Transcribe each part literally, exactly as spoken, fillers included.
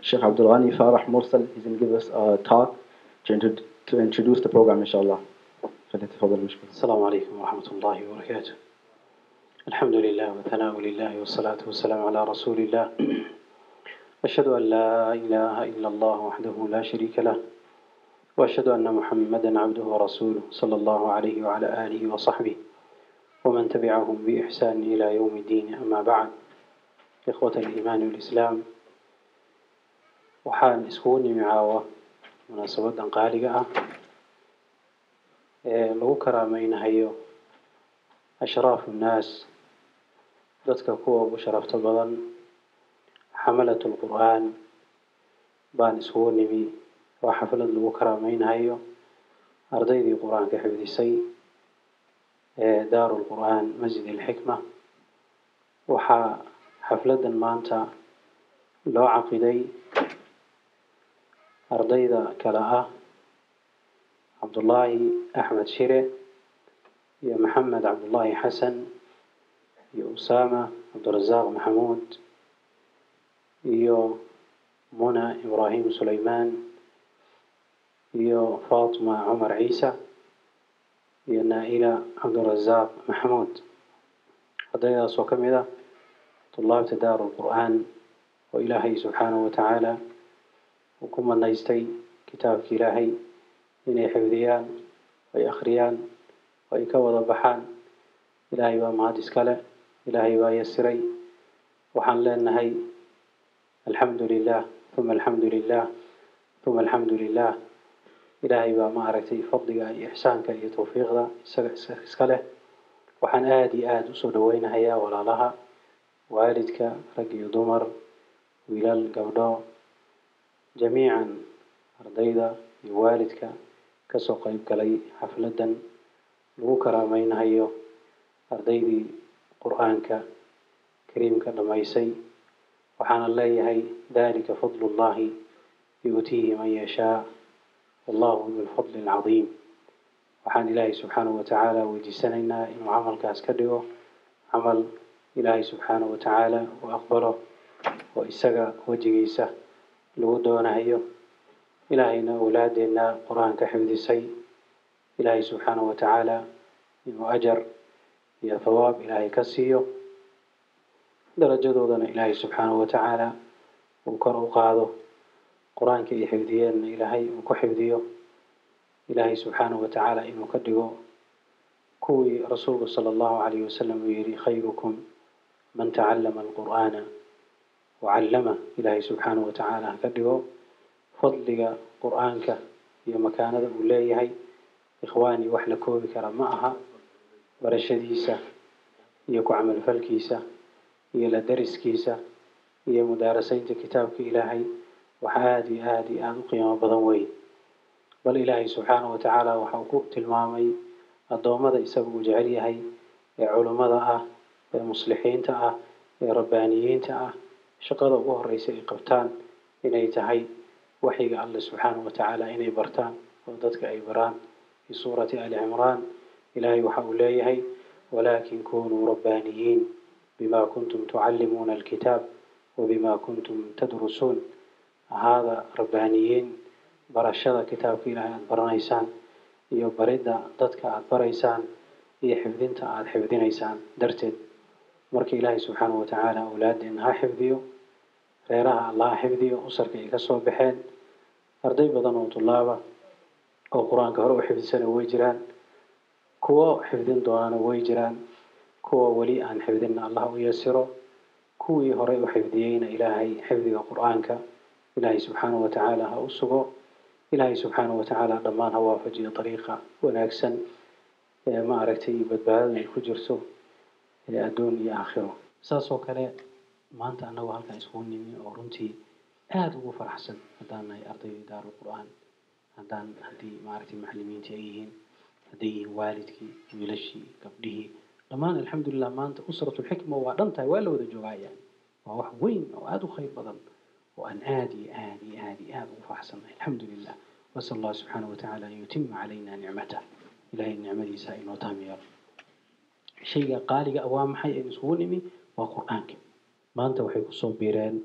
Sheikh Abdul Ghani Farah Mursal is going to give us a talk to, intro- to introduce the program, inshallah. فليتفضل مشكور. السلام عليكم ورحمة الله وبركاته. الحمد لله والثناء لله والصلاة والسلام على رسول الله. أشهد أن لا إله إلا الله وحده لا شريك له، وأشهد أن محمدا عبده ورسوله صلى الله عليه وعلى آله وصحبه ومن تبعهم بإحسان إلى يوم الدين. أما بعد، إخوة الإيمان والإسلام، waxaan iskugu nimi caawa munaasabadan qaaliga ah ee lagu karaamaynayo ashraafu nnaas, dadka kuwa ugu sharafta badan, xamalatul qur'aan baan iskugu nimi. waa xaflad lagu karaamaynayo ardaydii qur-aanka xifdisay ee daarul qur'aan masjid alxikma. waxaa xafladan maanta loo caqiday ardayda kala ah cabdullaahi axmed shire iyo maxamed cabdullaahi xasan iyo usaama cabdirasaaq maxamuud iyo muna ibraahim sulaymaan iyo fatima cumar ciisa iyo naa'ila cabdirasaaq maxamuud. ardaydaas oo ka mid ah tulaabta daarul qur'aan oo ilaahay subxaanahu watacaala uu ku manaystay kitaabka ilaahay inay xifdiyaan, ay akhriyaan, ay ka wada baxaan. ilaahay baa mahad iskale, ilaahay baa yasiray. waxaan leenahay alxamdu lilah uma alxamdu lilah uma alxamdu lilah. ilaahay baa ma aragtay fadliga iyo ixsaanka iyo tawfiiqda isaga iska leh. waxaan aada iyo aada usoo dhaweynahayaa walaalaha, waalidka, rag iyo dumar, wiilal, gabdho, jamiican ardayda iyo waalidka kasoo qayb galay xafladan lagu karaamaynayo ardaydii qur-aanka kariimka dhamaysay. waxaana leeyahay dalika fadlullahi yu'tiihi man yashaa wallahu dulfadli alcadiim. waxaan ilaahay subxaanahu watacaala weydiisanaynaa inuu camalkaas ka dhigo camal ilaahay subxaanahu watacaala uu aqbalo oo isaga wejigiisa lagu doonayo. ilaahayna awlaadeenna qur-aanka xifdisay, ilaahay subxaanahu watacaala inuu ajar iyo thawaab ilaahay ka siiyo, darajadoodana ilaahay subxaanahu watacaala uu kor u qaado. qur-aanka ay xifdiyeenna ilaahay uu ku xifdiyo. ilaahay subxaanahu watacaala inuu ka dhigo kuwii rasuulku sala allahu calayhi wasalam uu yihi khayrukum man tacallama alqur'aana wacallama. ilaahay subxaanahu watacaala ha ka dhigo fadliga qur-aanka iyo makaanada uu leeyahay. ikhwaani, wax la koobi kara ma aha barashadiisa iyo ku camalfalkiisa iyo la dariskiisa iyo mudaarasaynta kitaabka ilaahay. wax aada iyo aada iyo aada u qiimo badan weyn. bal ilaahay subxaanahu watacaala waxa uu ku tilmaamay addoommada isaga uu jecel yahay ee culummada ah, ee muslixiinta ah, ee rabbaaniyiinta ah, shaqada ugu horeysa ay qabtaan inay tahay waxyiga alle subxaanahu watacaala inay bartaan oo dadka ay baraan. fi suurati ali cimraan ilaahay waxa uu leeyahay walaakin kunuu rabbaaniyiin bima kuntum tucallimuuna alkitaab wabima kuntum tadrusuun. ahaada rabbaaniyiin, barashada kitaabka ilaahay aada baranaysaan iyo baridda dadka aada baraysaan iyo xifdinta aada xifdinaysaan darteed. marka ilaahay subxaanahu watacaala awlaadeenna ha xifdiyo, reeraha allah ha xifdiyo, usarka ay ka soo baxeen. arday badan oo tulaaba oo qur-aanka hore u xifdisana way jiraan, kuwo xifdin doonana way jiraan, kuwa weli aan xifdinna allah u yasiro. kuwii horey u xifdiyeyna ilaahay xifdiga qur-aanka ilaahay subxaanahu watacaala ha u sugo. ilaahay subxaanahu watacaala dhammaan ha waafajiyo dariiqa wanaagsan ee ma aragtay badbaadada ay ku jirto ee adduun iyo aakhiro. saas oo kale maanta annagu halkan iskugu nimi oo runtii aada ugu faraxsan haddaan nahay ardaydii daarul qur'aan, haddaan haddii maaragtay macallimiintii ay yihiin, hadday yihiin waalidkii, wiilashii, gabdhihii, dhammaan alxamdulilah. maanta usratulxikma waa dhan tahay, waa la wada joogaa. yani waa wax weyn oo aada u khayr badan oo aan aada iyo aada iyo aada iyo aada ugu faraxsannahay. alxamdu lilah. wasal allah subxaanahu watacaala an yutima calayna nicmatah. ilahay nicmadiisa inoo taamiyo. shayga qaaliga ah waa maxay? aynu isugu nimi waa qur-aanka. maanta waxay kusoo biireen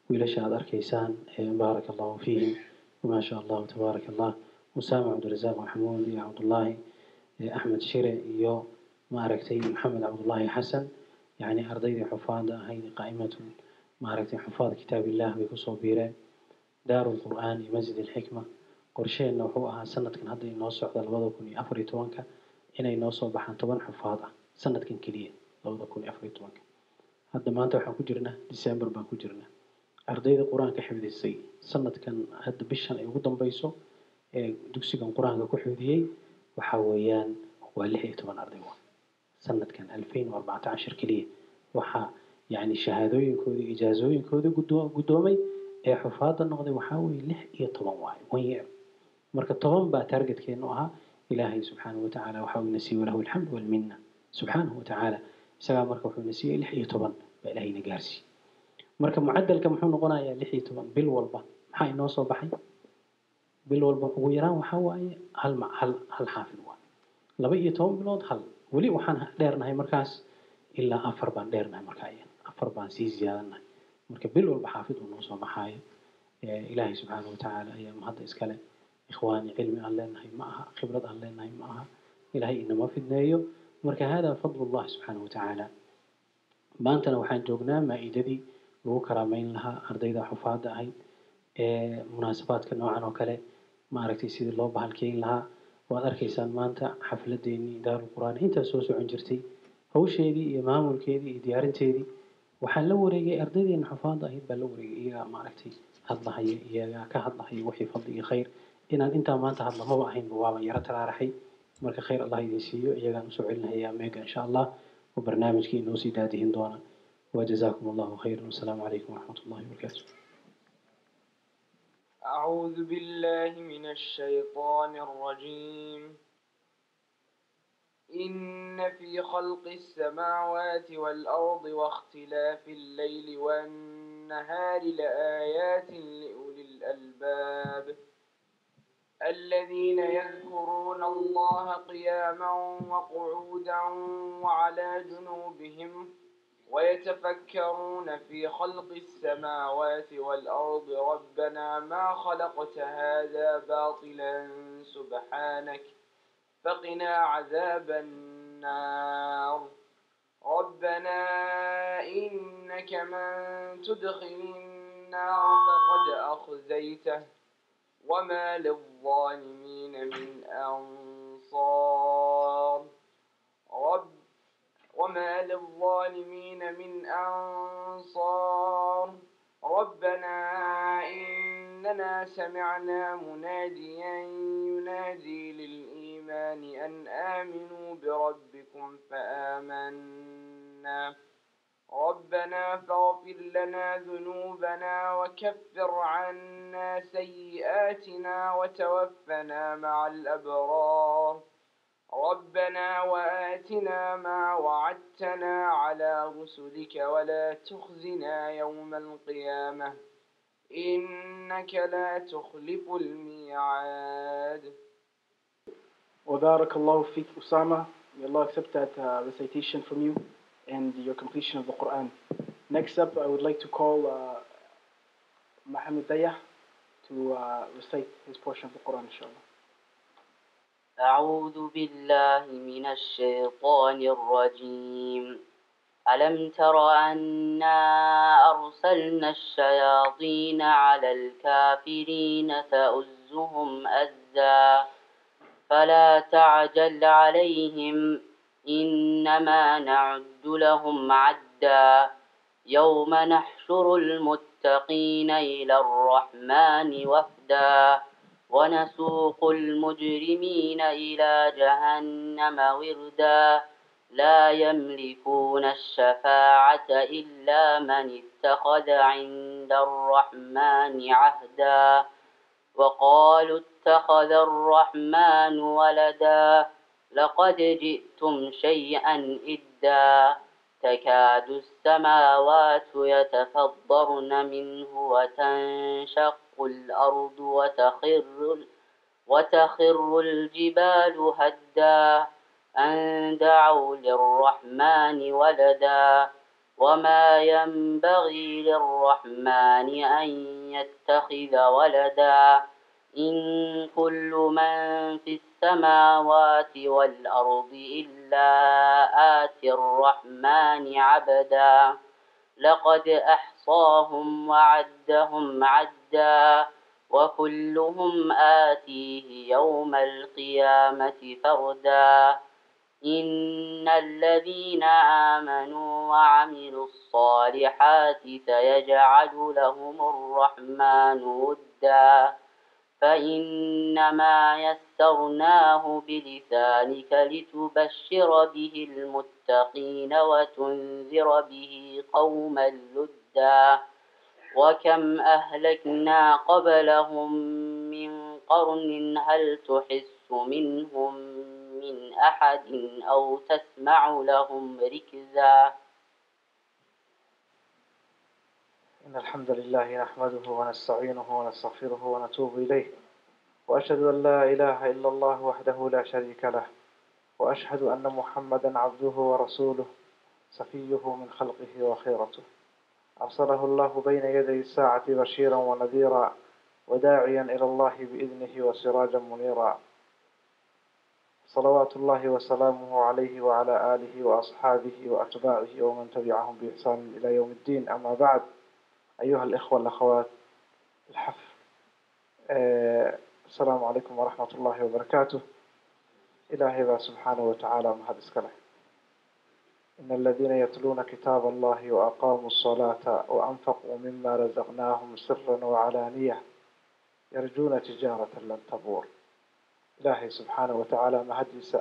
wiilasha aad arkaysaan baaraka allahu fiihim ma sha allahu tabaaraka allah usaama cabdirasaaq maxamuud iyo cabdullaahi axmed shire iyo ma aragtay maxamed cabdullaahi xasan yani ardaydii xufaada ahayd qaa'imatun ma aragtay xufaad kitaabillah bay kusoo biireen daaru lqur'aan iyo masjid alxikma qorsheenna wuxuu ahaa sanadkan hadda inoo socda labada kun iyo afar iyo tobanka inay noo soo baxaan toban xufaad ah sanadkan keliya labada kun iyo afar iyo tobanka hadda maanta waxaan ku jirnaa december baan ku jirnaa ardayda qur-aanka xifdisay sanadkan hadda bishan ay ugu dambayso ee dugsigan qur-aanka ku xifdiyey waxaa weeyaan waa lix iyo toban arday waa sanadkan alfayn arbacata cashar keliya waxaa yani shahaadooyinkoodii ijaazooyinkoodii guddoomay ee xufaada noqday waxaa weeye lix iyo toban waayo one year marka toban baa targetkeenu ahaa ilaahay subxaanahu watacaala waxa uu nasiiyey walahu alxamdu walminna subxaanahu watacaala isagaa marka wuxuu nasiiyey lix iyo toban baa ilaahayna gaarsiiyey marka mucadalka muxuu noqonayaa lix iyo toban bil walba maxaa inoo soo baxay bil walba ugu yaraan waxaa waaye hal hal hal xaafid waa laba iyo toban bilood hal weli waxaan dheernahay markaas ilaa afar baan dheernahay markaa afar baan sii ziyaadanahay marka bil walba xaafid uu noo soo baxaayo ilaahay subxaanahu watacaala ayaa mahadda iskale ikhwaani cilmi aan leenahay ma aha khibrad aan leenahay ma aha ilaahay inama fidneeyo marka hada fadlullahi subxaanahu watacaala maantana waxaan joognaa maa-idadii lagu karaameyn lahaa ardayda xufaada ahayd ee munaasabaadka noocan oo kale ma aragtay sidii loo bahalkeyn lahaa waad arkaysaan maanta xafladeenii daarul qur'aan intaa soo socon jirtay hawsheedii iyo maamulkeedii iyo diyaarinteedii waxaan la wareegay ardaydeena xufaada ahayd baa la wareegay iyagaa ma aragtay hadlahaya iyagaa ka hadlahaya wixii fadli iyo khayr inaan intaa maanta hadla maba ahaynba waaban yaro taraaraxay marka khayr allah idin siiyo iyagaan usoo celinayaa meega insha allah oo barnaamijkii inoo sii daadihin doona وجزاكم الله خيرا والسلام عليكم ورحمة الله وبركاته. أعوذ بالله من الشيطان الرجيم. إن في خلق السماوات والأرض واختلاف الليل والنهار لآيات لأولي الألباب الذين يذكرون الله قياما وقعودا وعلى جنوبهم ويتفكرون في خلق السماوات والأرض ربنا ما خلقت هذا باطلا سبحانك فقنا عذاب النار ربنا إنك من تدخل النار فقد أخزيته وما للظالمين من أنصار رب وما للظالمين من أنصار ربنا إننا سمعنا مناديا ينادي للإيمان أن آمنوا بربكم فآمنا ربنا فاغفر لنا ذنوبنا وكفر عنا سيئاتنا وتوفنا مع الأبرار ربنا وآتنا ما وعدتنا على رسلك ولا تخزنا يوم القيامة إنك لا تخلف الميعاد. وبارك الله فيك Usama. May Allah accept that uh, recitation from you and your completion of the Quran. Next up, I would like to call uh, Muhammad Dayah to uh, recite his portion of the Quran, inshallah. أعوذ بالله من الشيطان الرجيم. ألم تر أنا أرسلنا الشياطين على الكافرين تؤزهم أزا فلا تعجل عليهم إنما نعد لهم عدا يوم نحشر المتقين إلى الرحمن وفدا ونسوق المجرمين إلى جهنم وردا لا يملكون الشفاعة إلا من اتخذ عند الرحمن عهدا وقالوا اتخذ الرحمن ولدا لقد جئتم شيئا إدا تكاد السماوات يتفطرن منه وتنشق الأرض وتخر, وتخر الجبال هدا أن دعوا للرحمن ولدا وما ينبغي للرحمن أن يتخذ ولدا إن كل من في السماوات والأرض إلا آتي الرحمن عبدا لقد أحصاهم وعدهم عدا وكلهم آتيه يوم القيامة فردا إن الذين آمنوا وعملوا الصالحات سيجعل لهم الرحمن ودا فإنما يسرناه بلسانك لتبشر به المتقين وتنذر به قوما لدا وكم أهلكنا قبلهم من قرن هل تحس منهم من أحد أو تسمع لهم ركزا إن الحمد لله نحمده ونستعينه ونستغفره ونتوب إليه وأشهد أن لا إله إلا الله وحده لا شريك له وأشهد أن محمدا عبده ورسوله صفيه من خلقه وخيرته أرسله الله بين يدي الساعة بشيرا ونذيرا وداعيا إلى الله بإذنه وسراجا منيرا صلوات الله وسلامه عليه وعلى آله وأصحابه وأتباعه ومن تبعهم بإحسان إلى يوم الدين أما بعد أيها الإخوة والأخوات الحفل آه السلام عليكم ورحمة الله وبركاته إلهي سبحانه وتعالى مهد اسكله إن الذين يتلون كتاب الله وأقاموا الصلاة وأنفقوا مما رزقناهم سرا وعلانية يرجون تجارة لن تبور إلهي سبحانه وتعالى مهد يسأل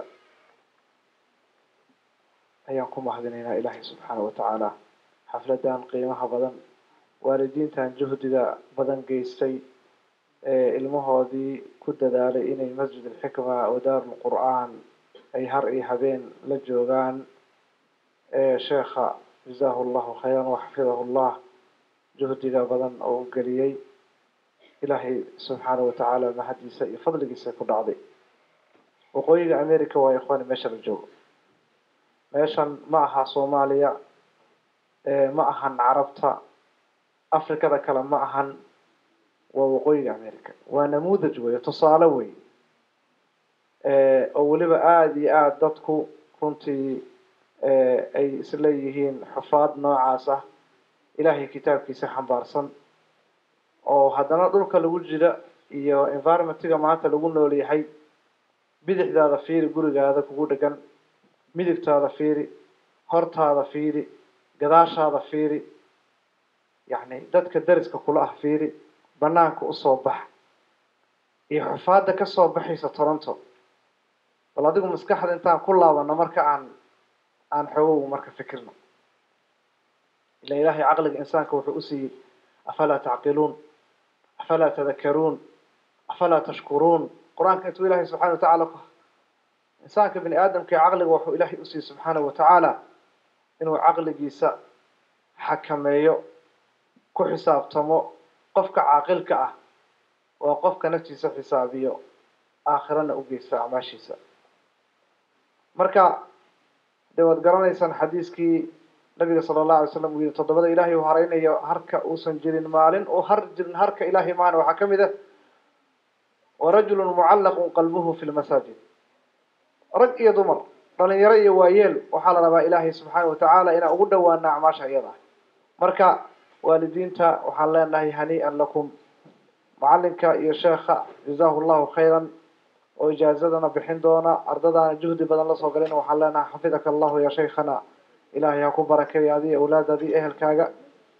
أيانكم مهدنين إلهي سبحانه وتعالى حفلة قيمها بدن والدين تان جهد بدن قيستي المهودي كد دالي إني مسجد الحكمة ودار القرآن أي هرئي هبين لجوغان شيخ جزاه الله خيرا وحفظه الله جهد بدن أو قليي إلهي سبحانه وتعالى ما حد يسأل فضل جيسا كل عضي وقوي أمريكا وإخواني مشر الجو ميشان معها صوماليا معها عربتا أفريقيا ذا كلام معها ووقوي أمريكا ونموذج ويتصالوي أولي بآدي آد دادكو كنتي أي سليهين حفاظ نوعاسة إلهي كتاب كيسا حنبارسن oo haddana dhulka lagu jira iyo environmentiga maanta lagu nool yahay bidixdaada fiiri gurigaada kugu dhagan midigtaada fiiri hortaada fiiri gadaashaada fiiri yani dadka dariska kula ah fiiri banaanka u soo bax iyo xufaada ka soo baxaysa Toronto bal adigu maskaxda intaan ku laabano marka aan aan xoog marka fikirno ila ilaahi aqliga insaanka wuxuu u siiyay afala taqilun أفلا تذكرون أفلا تشكرون قرآن كتب إلهي سبحانه وتعالى إنسان كابن آدم كعقل وحو إلهي أسي سبحانه وتعالى إنه عقل جيسا حكميو كحساب تمو قفك عاقلك أه وقفك نفسي حسابيو آخرا أجيسا ماشيسا مركا دواد قرانيسان حديثكي النبي صلى الله عليه وسلم ويقول تضبط إلهي وهرين يا هركا أوسن جرين مالين وهرجن هركا إلهي معنا وحكم ذا ورجل معلق قلبه في المساجد رج يضمر قال يري ويل وحال ربا إلهي سبحانه وتعالى إن أقول وأن عماش أيضا مركا والدين تا وحال الله هنيئا لكم معلمك يا شيخ جزاه الله خيرا وإجازتنا بحندونا أرضنا جهد بدن الله صغرين وحال لنا حفظك الله يا شيخنا إلهي يكون بركة هذه أولاد هذه أهل كاجا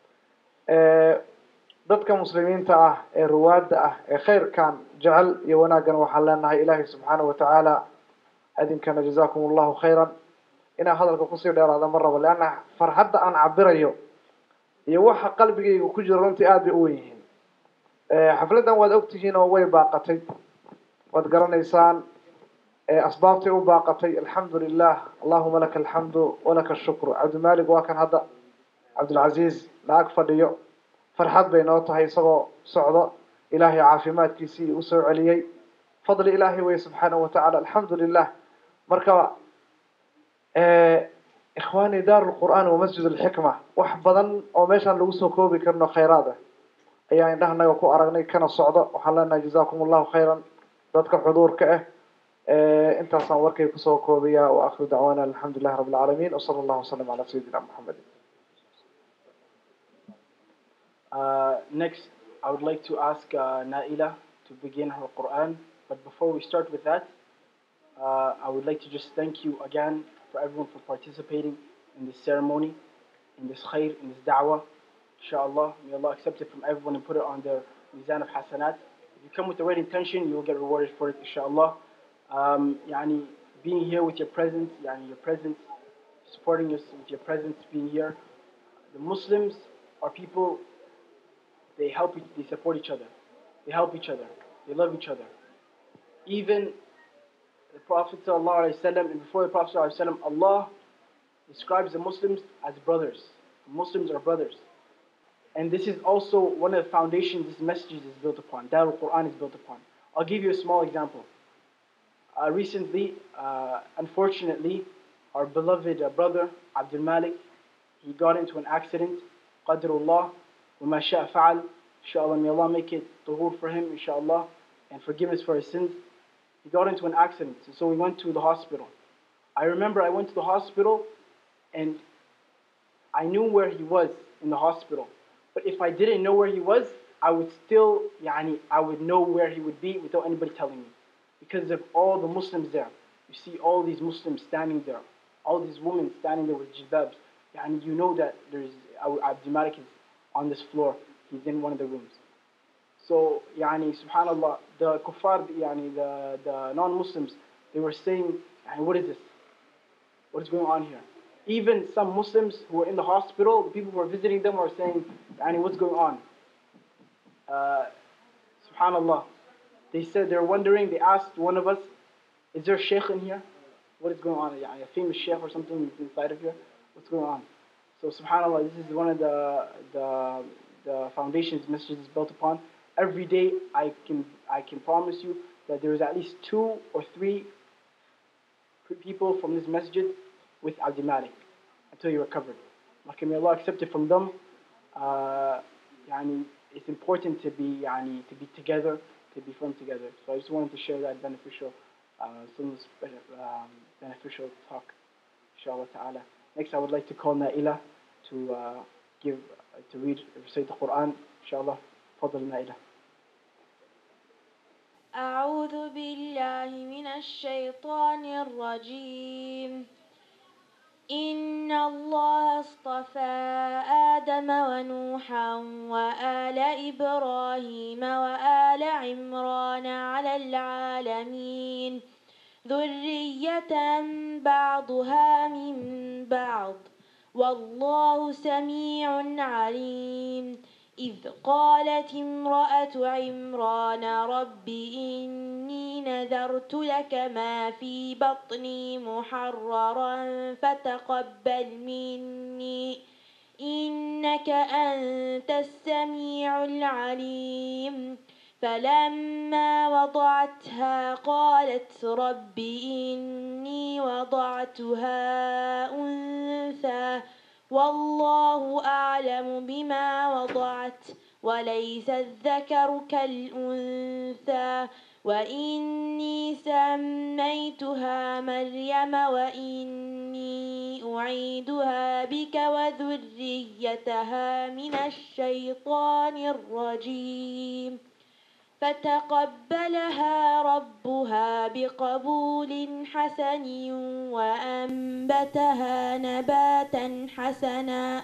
ضدك مسلمين تاع رواد خير كان جعل يوناجن وحلنا إلهي سبحانه وتعالى أذن كان جزاكم الله خيرا إن هذا القصير ده هذا مرة ولأن فرحت أن عبره يوح قلبي وكجر أنت آدي أويهن حفلة ودأكتي هنا ووي باقتي وتقرن إنسان أسبابتي وباقتي الحمد لله اللهم لك الحمد ولك الشكر عبد المالك وكان هذا عبد العزيز معك فديو فرحت بيناتها يسقى صعدة إلهي عافيمات كيسي وسوع عليي فضل إلهي وسبحانه وتعالى الحمد لله مركبة إخواني دار القرآن ومسجد الحكمة وحبضا وميشان لوسو كوبي كرنو خيراته أي إن نحن يكون أرغني كان صعدة وحلنا جزاكم الله خيرا ذاتك الحضور كأه إيه أنت صورك يكسو كوبيا وآخر دعوانا الحمد لله رب العالمين وصلى الله وسلم على سيدنا محمد. Uh, next, I would like to ask uh, Naila to begin her Quran. But before we start with that, uh, I would like to just thank you again for everyone for participating in this ceremony, in this khair, in this da'wah. Inshallah, may Allah accept it from everyone and put it on their mizan of hasanat. If you come with the right intention, you will get rewarded for it, inshallah. Um, yani, being here with your presence, yani, your presence, supporting us with your presence, being here. The Muslims are people. They help, they support each other. They help each other. They love each other. Even the Prophet ﷺ, and before the Prophet ﷺ, Allah describes the Muslims as brothers. Muslims are brothers. And this is also one of the foundations this message is built upon. Darul Quran is built upon. I'll give you a small example. Uh, recently, uh, unfortunately, our beloved uh, brother, Abdul Malik, he got into an accident. Qadrullah. وما شاء فعل. Inshallah, may Allah make it tuhur for him, inshallah, and forgiveness for his sins. He got into an accident, and so we went to the hospital. I remember I went to the hospital, and I knew where he was in the hospital. But if I didn't know where he was, I would still, yani, I would know where he would be without anybody telling me. Because of all the Muslims there. You see all these Muslims standing there. All these women standing there with jilbabs. Yani, you know that there's, Abdul Malik is on this floor. He's in one of the rooms. So, yani, subhanallah, the kuffar, yani, the, the non-Muslims, they were saying, yani, what is this? What is going on here? Even some Muslims who were in the hospital, the people who were visiting them were saying, yani, what's going on? Uh, subhanallah. They said, they're wondering, they asked one of us, is there a sheikh in here? What is going on? Yani, a famous sheikh or something inside of here? What's going on? So subhanallah, this is one of the the, the foundations masjid is built upon. Every day I can I can promise you that there is at least two or three people from this masjid with Abdul Malik until you're recovered. Like, may Allah accept it from them. Uh, yani, it's important to be yani, to be together, to be firm together. So I just wanted to share that beneficial uh, some um, beneficial talk, inshallah ta'ala. Next, I would like to call Naila to uh, give, uh, to read, recite the Quran. Inshallah, Fadl Naila. أعوذ بالله من الشيطان الرجيم. إن الله اصطفى آدم ونوحا وآل إبراهيم وآل عمران على العالمين ذرية بعضها من بعض والله سميع عليم. إذ قالت امرأة عمران رب إني نذرت لك ما في بطني محررا فتقبل مني إنك أنت السميع العليم. فلما وضعتها قالت رب إني وضعتها أنثى والله أعلم بما وضعت وليس الذكر كالأنثى وإني سميتها مريم وإني أعيدها بك وذريتها من الشيطان الرجيم. فتقبلها ربها بقبول حسن وأنبتها نباتا حسنا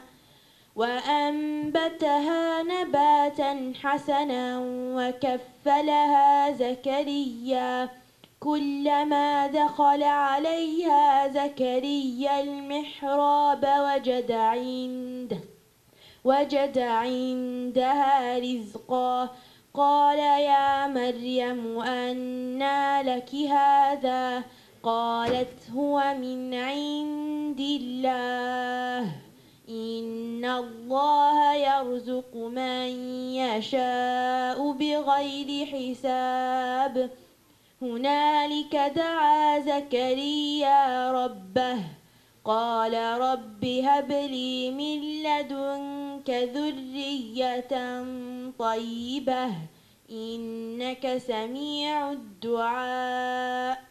وأنبتها نباتا حسنا وكفلها زكريا كلما دخل عليها زكريا المحراب وجد عنده وجد عندها رزقا قال يا مريم أنى لك هذا قالت هو من عند الله إن الله يرزق من يشاء بغير حساب. هنالك دعا زكريا ربه قال رب هب لي من لدنك ذرية طيبة إنك سميع الدعاء.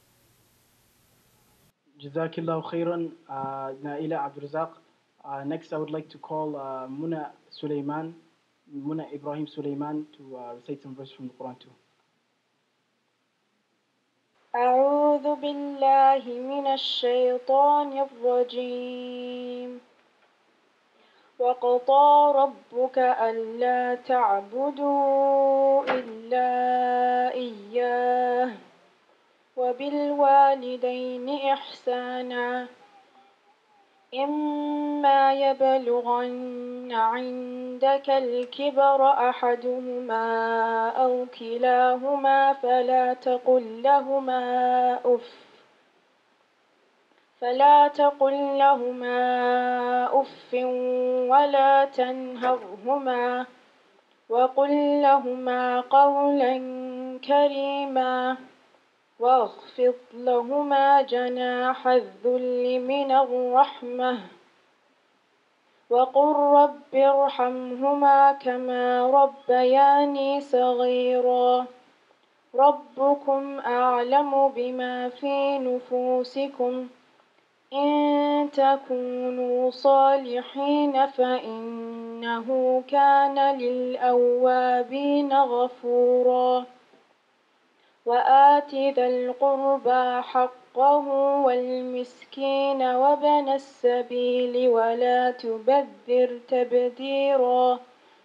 Jazakallahu khairan, uh, Naila Abdurazak. Uh, next, I would like to call uh, Muna Sulaiman, Muna Ibrahim Sulaiman, to uh, recite some verse from the Quran too. أعوذ بالله من الشيطان الرجيم. وقضى ربك ألا تعبدوا إلا إياه وبالوالدين إحسانا إما يبلغن عندك الكبر أحدهما أو كلاهما فلا تقل لهما أف فلا تقل لهما أف ولا تنهرهما وقل لهما قولا كريما واخفض لهما جناح الذل من الرحمة وقل رب ارحمهما كما ربياني صغيرا ربكم أعلم بما في نفوسكم إن تكونوا صالحين فإنه كان للأوابين غفورا وآت ذا القربى حقه والمسكين وابن السبيل ولا تبذر تبذيرا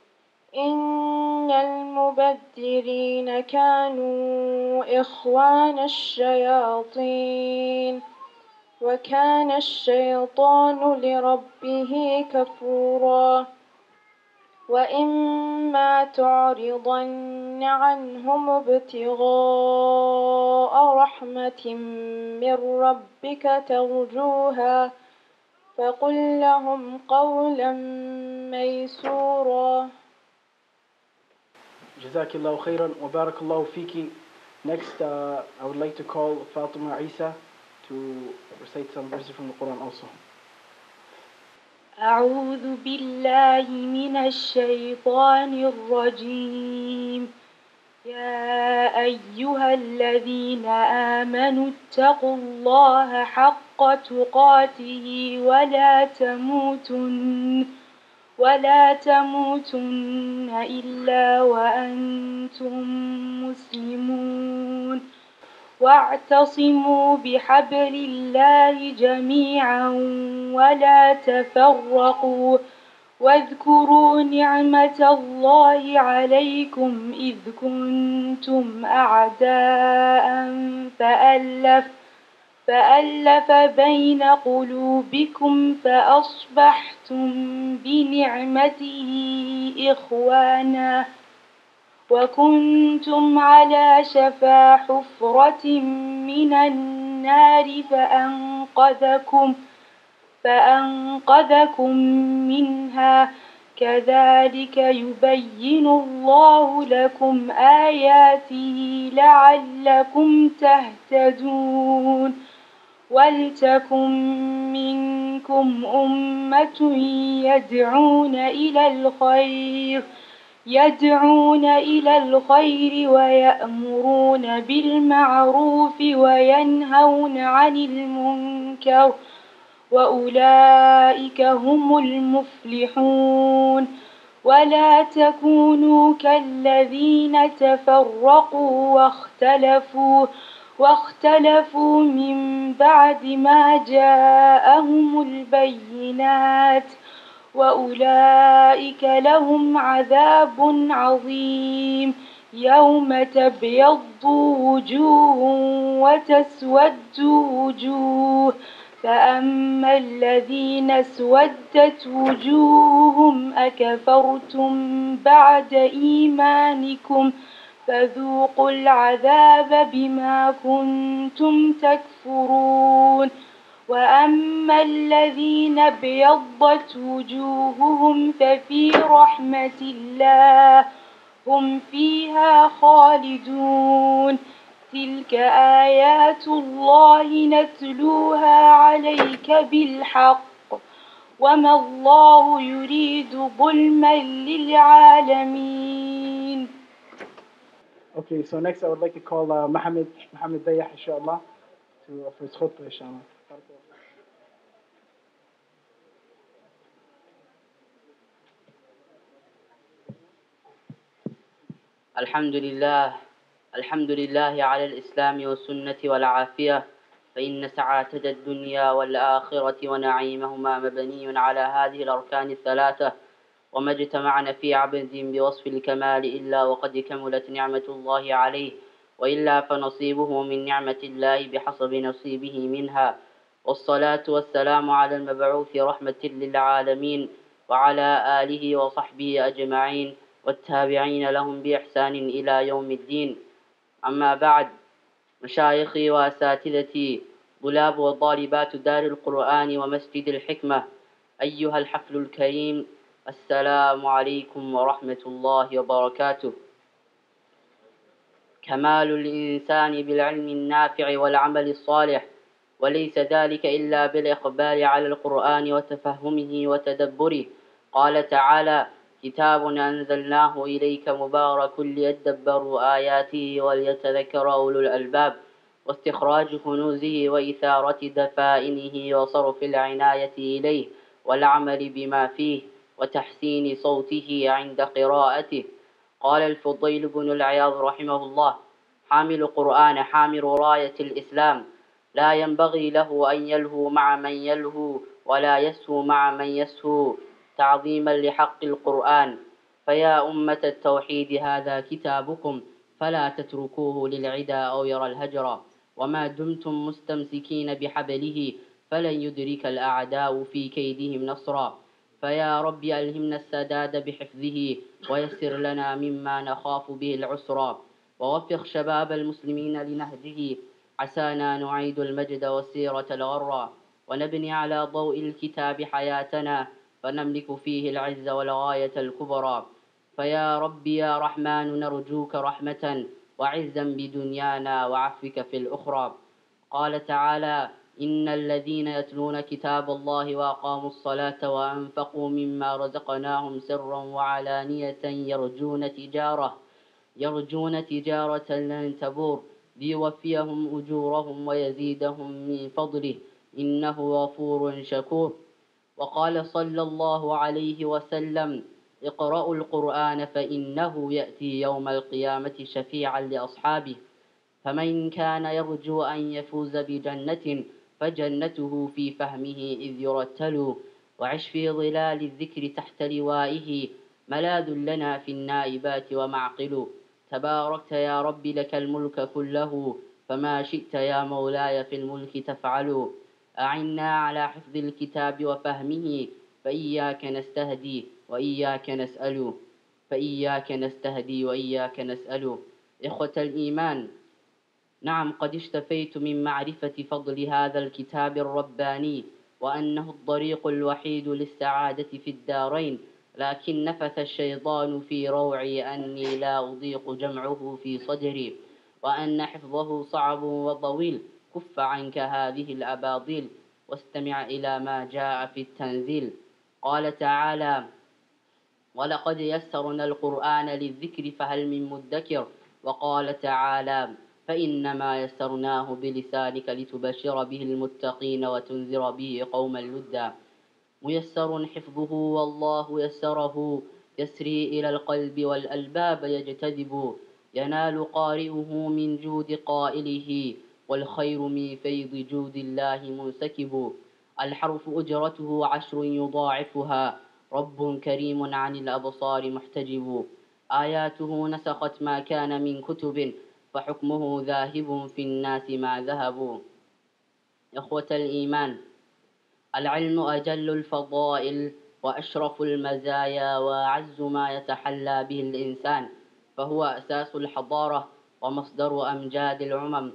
إن المبذرين كانوا إخوان الشياطين وكان الشيطان لربه كفورا وإما تعرضن عنهم ابتغاء رحمة من ربك ترجوها فقل لهم قولا ميسورا. Jazakillahu khairan wa barakallahu fiki. Next, uh, I would like to call Fatima Isa to recite some verses from the Quran also. أعوذ بالله من الشيطان الرجيم. يا أيها الذين آمنوا اتقوا الله حق تقاته ولا تموتن ولا تموتن إلا وأنتم مسلمون واعتصموا بحبل الله جميعا ولا تفرقوا واذكروا نعمة الله عليكم إذ كنتم أعداء فألف فألف بين قلوبكم فأصبحتم بنعمته إخوانا وكنتم على شفا حفرة من النار فأنقذكم فأنقذكم منها كذلك يبين الله لكم آياته لعلكم تهتدون ولتكن منكم أمة يدعون إلى الخير يدعون إلى الخير ويأمرون بالمعروف وينهون عن المنكر وأولئك هم المفلحون ولا تكونوا كالذين تفرقوا واختلفوا واختلفوا من بعد ما جاءهم البينات وأولئك لهم عذاب عظيم يوم تبيض وجوه وتسود وجوه فأما الذين اسودت وجوههم أكفرتم بعد إيمانكم فذوقوا العذاب بما كنتم تكفرون وأما الذين ابيضت وجوههم ففي رحمة الله هم فيها خالدون تلك آيات الله نتلوها عليك ربك بالحق وما الله يريد ظلما للعالمين. Okay, so next I would like to call uh, Mohammed, Mohammed Dayah, inshallah, to, uh, for his khutbah, inshallah. الحمد لله الحمد لله على الإسلام والسنة والعافية، فإن سعادة الدنيا والآخرة ونعيمهما مبني على هذه الأركان الثلاثة، وما اجتمعن في عبد بوصف الكمال إلا وقد كملت نعمة الله عليه، وإلا فنصيبه من نعمة الله بحسب نصيبه منها. والصلاة والسلام على المبعوث رحمة للعالمين وعلى آله وصحبه أجمعين والتابعين لهم بإحسان إلى يوم الدين. أما بعد، مشايخي وأساتذتي طلاب وطالبات دار القرآن ومسجد الحكمة، أيها الحفل الكريم، السلام عليكم ورحمة الله وبركاته. كمال الإنسان بالعلم النافع والعمل الصالح، وليس ذلك إلا بالإقبال على القرآن وتفهمه وتدبره. قال تعالى: كتاب أنزلناه إليك مبارك ليدبروا آياته وليتذكر أولو الألباب. واستخراج كنوزه وإثارة دفائنه وصرف العناية إليه والعمل بما فيه وتحسين صوته عند قراءته. قال الفضيل بن العياض رحمه الله: حامل قرآن حامل راية الإسلام، لا ينبغي له أن يلهو مع من يلهو ولا يسهو مع من يسهو، تعظيما لحق القرآن. فيا أمة التوحيد هذا كتابكم، فلا تتركوه للعدا أو يرى الهجر، وما دمتم مستمسكين بحبله فلن يدرك الأعداء في كيدهم نصرا. فيا رب ألهمنا السداد بحفظه ويسر لنا مما نخاف به العسرا، ووفق شباب المسلمين لنهجه، عسانا نعيد المجد والسيرة الغرا، ونبني على ضوء الكتاب حياتنا فنملك فيه العز والغاية الكبرى. فيا رب يا رحمن نرجوك رحمة وعزا بدنيانا وعفوك في الأخرى. قال تعالى: إن الذين يتلون كتاب الله وأقاموا الصلاة وأنفقوا مما رزقناهم سرا وعلانية يرجون تجارة يرجون تجارة لن تبور ليوفيهم أجورهم ويزيدهم من فضله إنه غفور شكور. وقال صلى الله عليه وسلم: اقرأوا القرآن فإنه يأتي يوم القيامة شفيعا لأصحابه، فمن كان يرجو أن يفوز بجنة فجنته في فهمه إذ يرتل، وعش في ظلال الذكر تحت لوائه، ملاذ لنا في النائبات ومعقل. تباركت يا رب لك الملك كله، فما شئت يا مولاي في الملك تفعل. أعنا على حفظ الكتاب وفهمه، فإياك نستهدي وإياك نسأل فإياك نستهدي وإياك نسأل. إخوة الإيمان، نعم، قد اشتفيت من معرفة فضل هذا الكتاب الرباني وأنه الطريق الوحيد للسعادة في الدارين، لكن نفث الشيطان في روعي أني لا أضيق جمعه في صدري، وأن حفظه صعب وطويل. كف عنك هذه الأباطيل واستمع إلى ما جاء في التنزيل. قال تعالى: ولقد يسرنا القرآن للذكر فهل من مدكر. وقال تعالى: فإنما يسرناه بلسانك لتبشر به المتقين وتنذر به قوما لدا. ميسر حفظه والله يسره، يسري إلى القلب والألباب يجتذب، ينال قارئه من جود قائله، والخير من فيض جود الله منسكب. الحرف أجرته عشر يضاعفها، رب كريم عن الأبصار محتجب. آياته نسخت ما كان من كتب، فحكمه ذاهب في الناس ما ذهبوا. إخوة الإيمان، العلم أجل الفضائل وأشرف المزايا وأعز ما يتحلى به الإنسان، فهو أساس الحضارة ومصدر أمجاد الأمم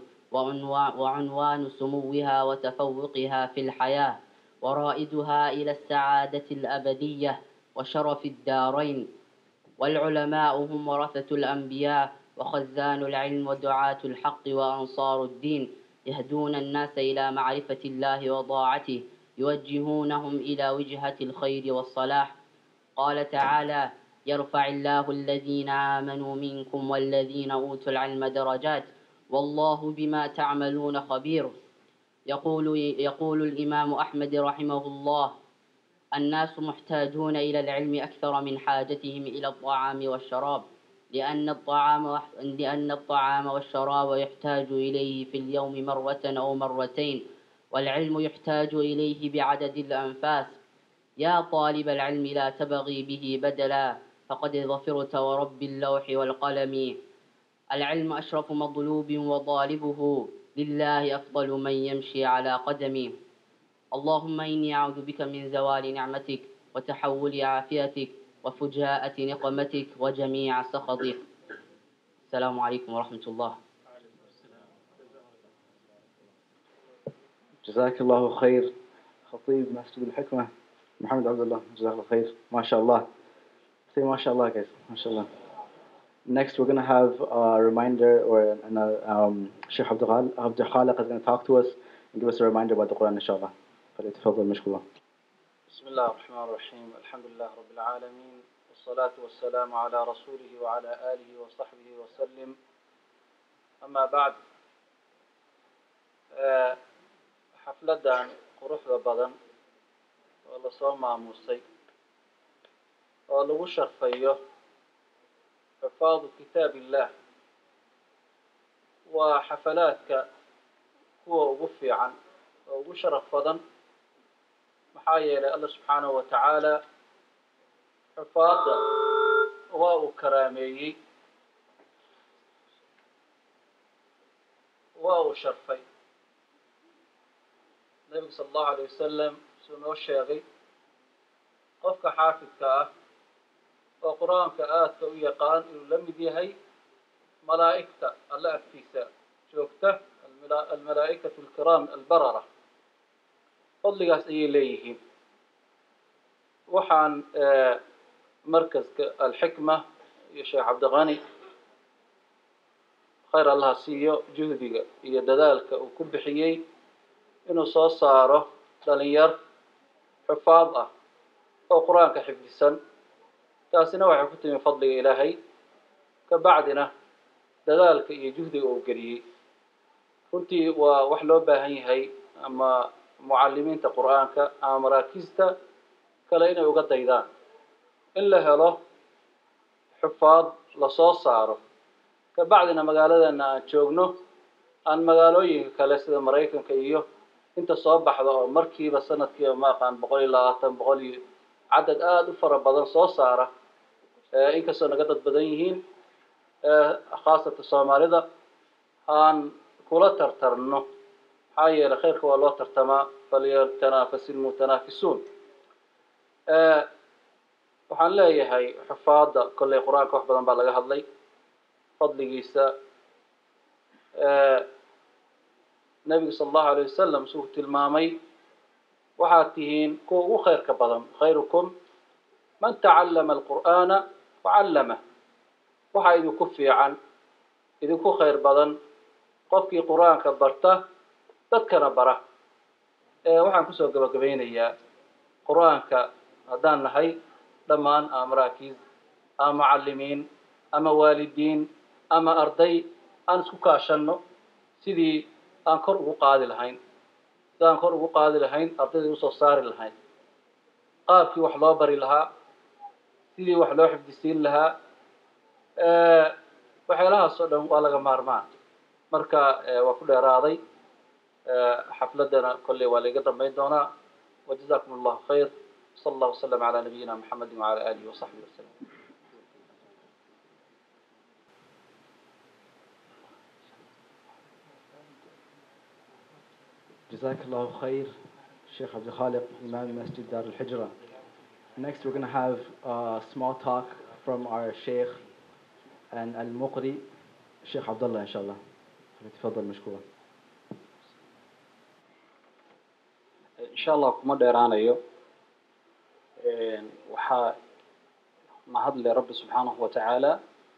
وعنوان سموها وتفوقها في الحياة، ورائدها إلى السعادة الأبدية وشرف الدارين. والعلماء هم ورثة الأنبياء وخزان العلم ودعاة الحق وأنصار الدين، يهدون الناس إلى معرفة الله وطاعته يوجهونهم إلى وجهة الخير والصلاح. قال تعالى: يرفع الله الذين آمنوا منكم والذين أوتوا العلم درجات والله بما تعملون خبير. يقول, يقول الإمام أحمد رحمه الله: الناس محتاجون إلى العلم أكثر من حاجتهم إلى الطعام والشراب، لأن الطعام, لأن الطعام والشراب يحتاج إليه في اليوم مرة أو مرتين، والعلم يحتاج إليه بعدد الأنفاس. يا طالب العلم لا تبغي به بدلا، فقد ظفرت ورب اللوح والقلم. العلم أشرف مطلوب وطالبه لله أفضل من يمشي على قدمه. اللهم إني أعوذ بك من زوال نعمتك وتحول عافيتك وفجاءة نقمتك وجميع سخطك. السلام عليكم ورحمة الله. جزاك الله خير خطيب مسجد الحكمة محمد عبد الله. جزاك الله خير. ما شاء الله. Say ما شاء الله guys. ما شاء الله. Next we're going to have a reminder, or another, um, Sheikh Abdul Khaliq is going to talk to us and give us a reminder about the Quran inshallah. فليتفضل مشكورا. بسم الله الرحمن الرحيم. الحمد لله رب العالمين، والصلاة والسلام على رسوله وعلى آله وصحبه وسلم. أما بعد، حفلة قروح بدن والله سوى معموسي ولو شرفيه حفاظ كتاب الله، وحفلاتك هو وفي عن وشرف بدن محايا الله سبحانه وتعالى حفاظ وكرامي وشرفي. النبي صلى الله عليه وسلم سنو الشيغي قفك حافظ كاه وقرآن كآت ويقان إنه لم يديهي ملائكة الله أكتيسا شوكته الملائكة الكرام البررة فضل قاسي إليهم. وحان مركز الحكمة يا شيخ عبد الغني خير الله سيو جهدي يدلالك وكبحيي إنه صار دلير حفاظة أو قرآن كحفظ السن تاسنا وحكت من فضل إلهي كبعدنا دلالك يجهدي وقري كنت ووحلو باهي هي أما معلمين تقرآنك أما مراكزته كلينا يقضى إذا إلا هلا حفاظ لصوص صاره كبعدنا مقالدنا نشوفنه أن مقالوي كالسيد مريكان كيو أنت صباح هذا مركي بسنة كيو ما كان بقولي لا تم بقولي عدد آد فرا بدن صوص صاره آه إنك سنة قدرت بدنيهين آه خاصة الصومالية هان كولا ترترنه حي لخيرك والله ترتما فليتنافس المتنافسون. أه وحن لا هي حفاظ كل قرآن كوح بدن بالله هذلي فضل جيسا. أه النبي صلى الله عليه وسلم سوق المامي وحاتهين كو خير كبدن خيركم من تعلم القرآن وعلمه. وحيد كفي عن إذا كو خير بدن قفكي قرآن كبرته تذكر بره. أه وحن كسر قبل قبين هي قرآن ك هذان لهي دمان أمراكز أم معلمين أم والدين أم أرضي أن سكاشنو سيدي أنكر وقاد لهين أنكر وقاد لهين أرضي وصار لهين قابك وحلا بري لها سيدي وحلا حفظ السين لها أه وحيلها صدق ولا جمارمان مركا أه وكل راضي أه حفلتنا كل والي قدر ميدونا. وجزاكم الله خير. صلى الله وسلم على نبينا محمد وعلى آله وصحبه وسلم. جزاك الله خير Sheikh Abdul Khaliq, Imam Masjid Dar al-Hijra. Next we're going to have a small talk from our Sheikh and Al-Muqri Sheikh Abdullah inshallah. تفضل مشكورا. إن شاء الله كما ديران أيو وحا نهض لرب سبحانه وتعالى.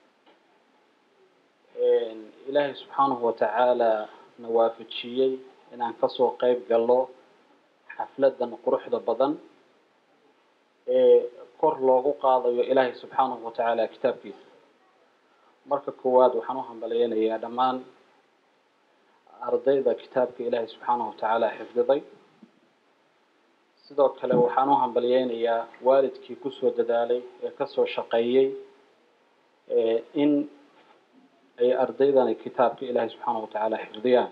إلهي سبحانه وتعالى نوافد شيء إن أنكسو قيب قالوا xafladan quruxda badan ee kor loogu qaadayo ilaahay subxaanahu watacaala kitaabkiisa. marka koowaad waxaan u hambaleynayaa dhammaan ardayda kitaabka ilaahay subxaanahu watacaala xifdiday. sidoo kale waxaan u hambaleynayaa waalidkii kusoo dadaalay ee kasoo shaqeeyey in ay ardaydani kitaabka ilaahay subxaanahu watacaala xifdiyaan.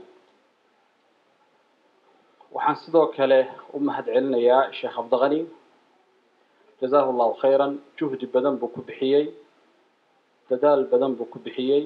waxaan sidoo kale u mahad celinayaa sheekh cabdiqani, jazaahu allahu khayran. juhdi badan buu ku bixiyey, dadaal badan buu ku bixiyey.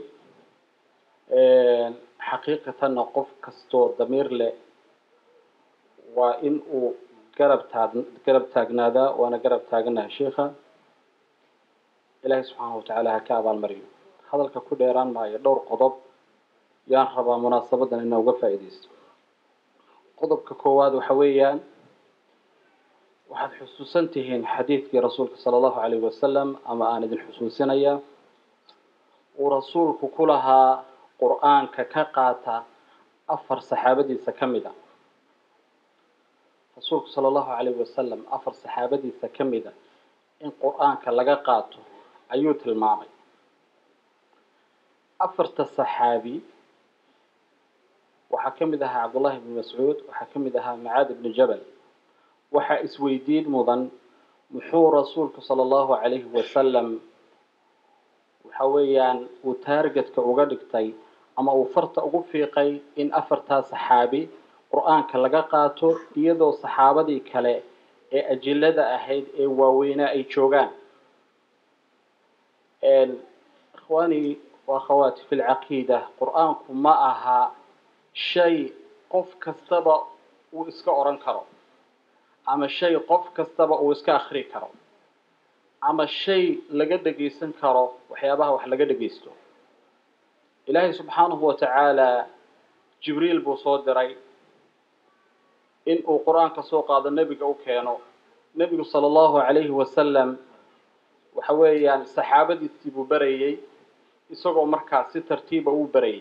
xaqiiqatanna qof kastoo damiir leh waa in uu garab taag garab taagnaadaa, waana garab taaganaha sheekha. ilaahay subxaanahu watacaala ha ka abaalmariyo. hadalka ku dheeraan maayo, dhowr qodob yaan rabaa munaasabadan inaa uga faa'iidaysto. qodobka koowaad waxa weeyaan, waxaad xusuusan tihiin xadiidkii rasuulka sala allahu calayhi wasalam, ama aan idin xusuusinaya, uu rasuulku ku lahaa qur-aanka ka qaata afar saxaabadiisa ka mid a. rasuulku sala allahu calayhi wasalam afar saxaabadiisa ka mid a in qur-aanka laga qaato ayuu tilmaamay. afarta saxaabi waxaa ka mid ahaa cabdullahi ibni mascuud, waxaa ka mid ahaa macaad ibni jabal. waxaa isweydiin mudan, muxuu rasuulku sala allahu calayhi wasalam waxa weeyaan uu taargetka uga dhigtay ama uu farta ugu fiiqay in afartaa saxaabi qur-aanka laga qaato iyadoo saxaabadii kale ee ajilada ahayd ee waaweynaa ay joogaan. ikhwaani wa akhawaati fi lcaqiida, qur-aanku ma aha shay qof kastaba uu iska oran karo, ama shay qof kastaba uu iska akhri karo, ama shay laga dhegaysan karo waxyaabaha wax laga dhegaysto. ilaahay subxaanahu watacaala jibriil buu soo diray in uu qur-aanka soo qaado nebiga u keeno. nebigu sala allahu calayhi wasalam waxa weeyaan saxaabadiisii buu barayey, isagoo markaas si tartiiba uu barayay.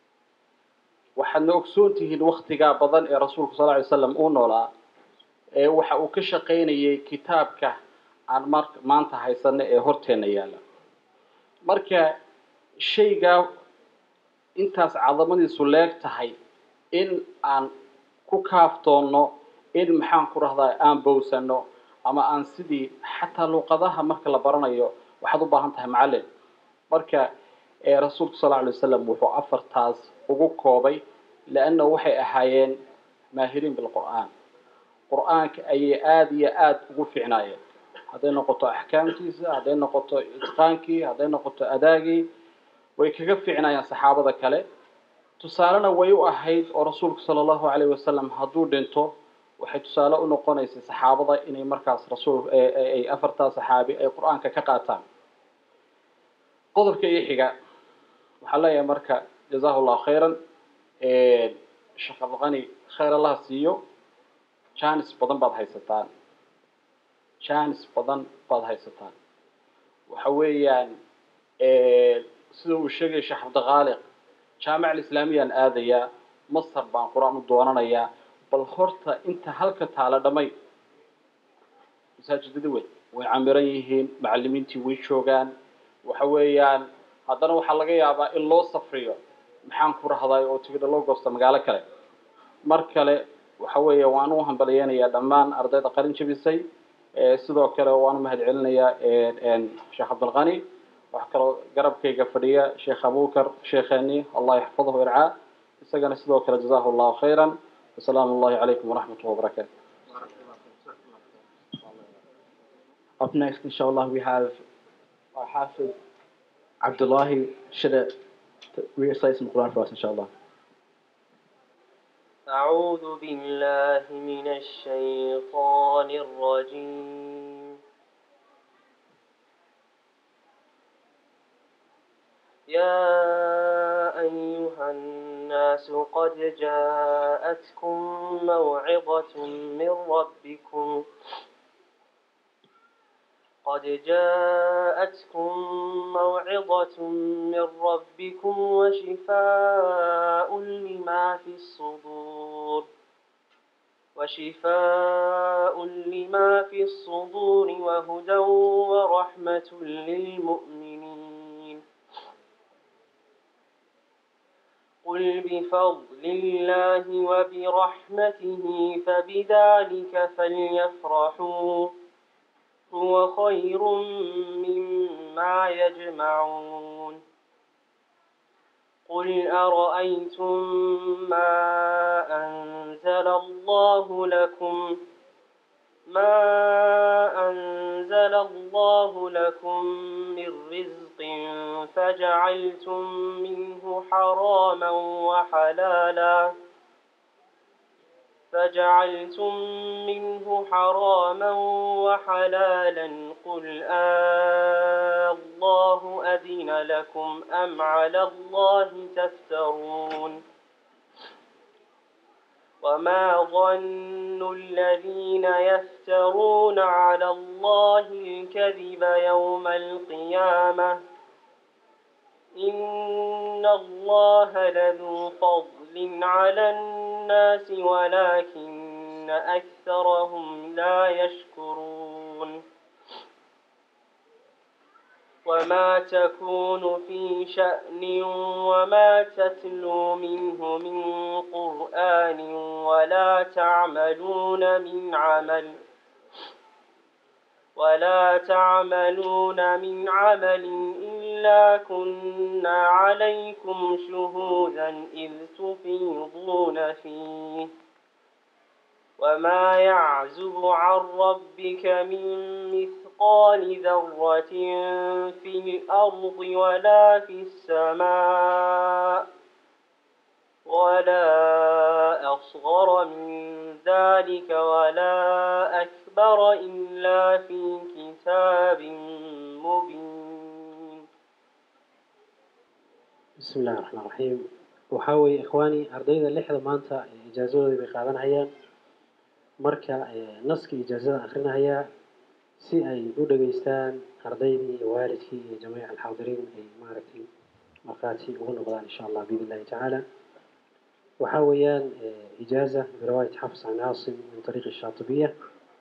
waxaadna ogsoon tihiin waktigaa badan ee rasuulku sal ly slam uu noolaa, ee waxa uu ka shaqaynayay kitaabka aan mar maanta haysano ee horteena yaalla. marka shaygaa intaas cadamadiisu leeg tahay in aan ku kaaftoonno, in maxaan ku rahdaa aan bowsano, ama aan sidii xataa luuqadaha marka la baranayo waxaad u baahan tahay macallin. marka rasuulku sal lla alay wasalam wuxuu afartaas ugu koobay lianna waxay ahaayeen maahiriin bilqur'aan. qur-aanka ayay aada iyo aada ugu fiicnaayeen, hadday noqoto axkaamtiisa, hadday noqoto itqaankii, hadday noqoto adaagii, way kaga fiicnaayeen saxaabada kale. tusaalena way u ahayd oo rasuulku sala allahu calayhi wasalam hadduu dhinto waxay tusaale u noqonaysay saxaabada inay markaas rasuul ay afartaa saxaabi ay qur-aanka ka qaataan. qodobka iyo xiga waxaan leeyahay marka, jazaahu llahu khayran. sheekh cabdiqani khayr allah siiyo, janis badan baad haysataan, janis badan baad haysataan. waxa weeyaan sida uu sheegay sheekh cabdiqaaliq, jaamica alislaamiyaan aadayaa, masar baan qur-aan u doonanayaa. bal horta inta halka taala dhamay masaajidada wey way camiran yihiin, macalimiintii way joogaan. waxa weeyaan haddana waxaa laga yaabaa in loo safriyo, maxaan ku rahday oo tigidha loo goosto magaalo kale. mar kale waxa weeye waan u hambaliyeynayaa dhammaan ardayda qalin jabisay. sidoo kale waan u mahad celinayaa sheekh cabdilqani. waxaa kaloo garabkayga fadhiya sheekh abubakar, sheekheeni allah yaxfadahu ircaa, isagana sidoo kale jazaahu allahu khayran. wasalaamu allahi calaykum waraxmatullahi wabarakaatu. Up next, inshallah, we have our Hafiz Abdullahi Shida to recite some Quran for us, inshallah. أعوذ بالله من الشيطان الرجيم. يا أيها الناس قد جاءتكم موعظة من ربكم قد جاءتكم موعظة من ربكم وشفاء لما في الصدور وشفاء لما في الصدور وهدى ورحمة للمؤمنين. قل بفضل الله وبرحمته فبذلك فليفرحوا هو خير مما يجمعون. قل أرأيتم ما أنزل الله لكم ما أنزل الله لكم من رزق فجعلتم منه حراما وحلالا فجعلتم منه حراما وحلالا قل آه الله أذن لكم أم على الله تفترون. وما ظن الذين يفترون على الله الكذب يوم القيامة إن الله لذو فضل على الناس ولكن أكثرهم لا يشكرون. وما تكون في شأن وما تتلو منه من قرآن ولا تعملون من عمل ولا تعملون من عمل إلا كنا عليكم شهودا إذ تفيضون فيه. وما يعزب عن ربك من مثقال ذرة في الأرض ولا في السماء ولا أصغر من ذلك ولا أكبر إلا في كتاب مبين. بسم الله الرحمن الرحيم. وحاوي إخواني أرديدا لحظة مانتا إجازة بقادن هيا مركا نسك إجازة آخرنا هيا سي أي أودغيستان أرديدي والدكي جميع الحاضرين أي ماركتي مركاتي ونقضان إن شاء الله بإذن الله تعالى. وحاويان إجازة برواية حفص عن عاصم من طريق الشاطبية.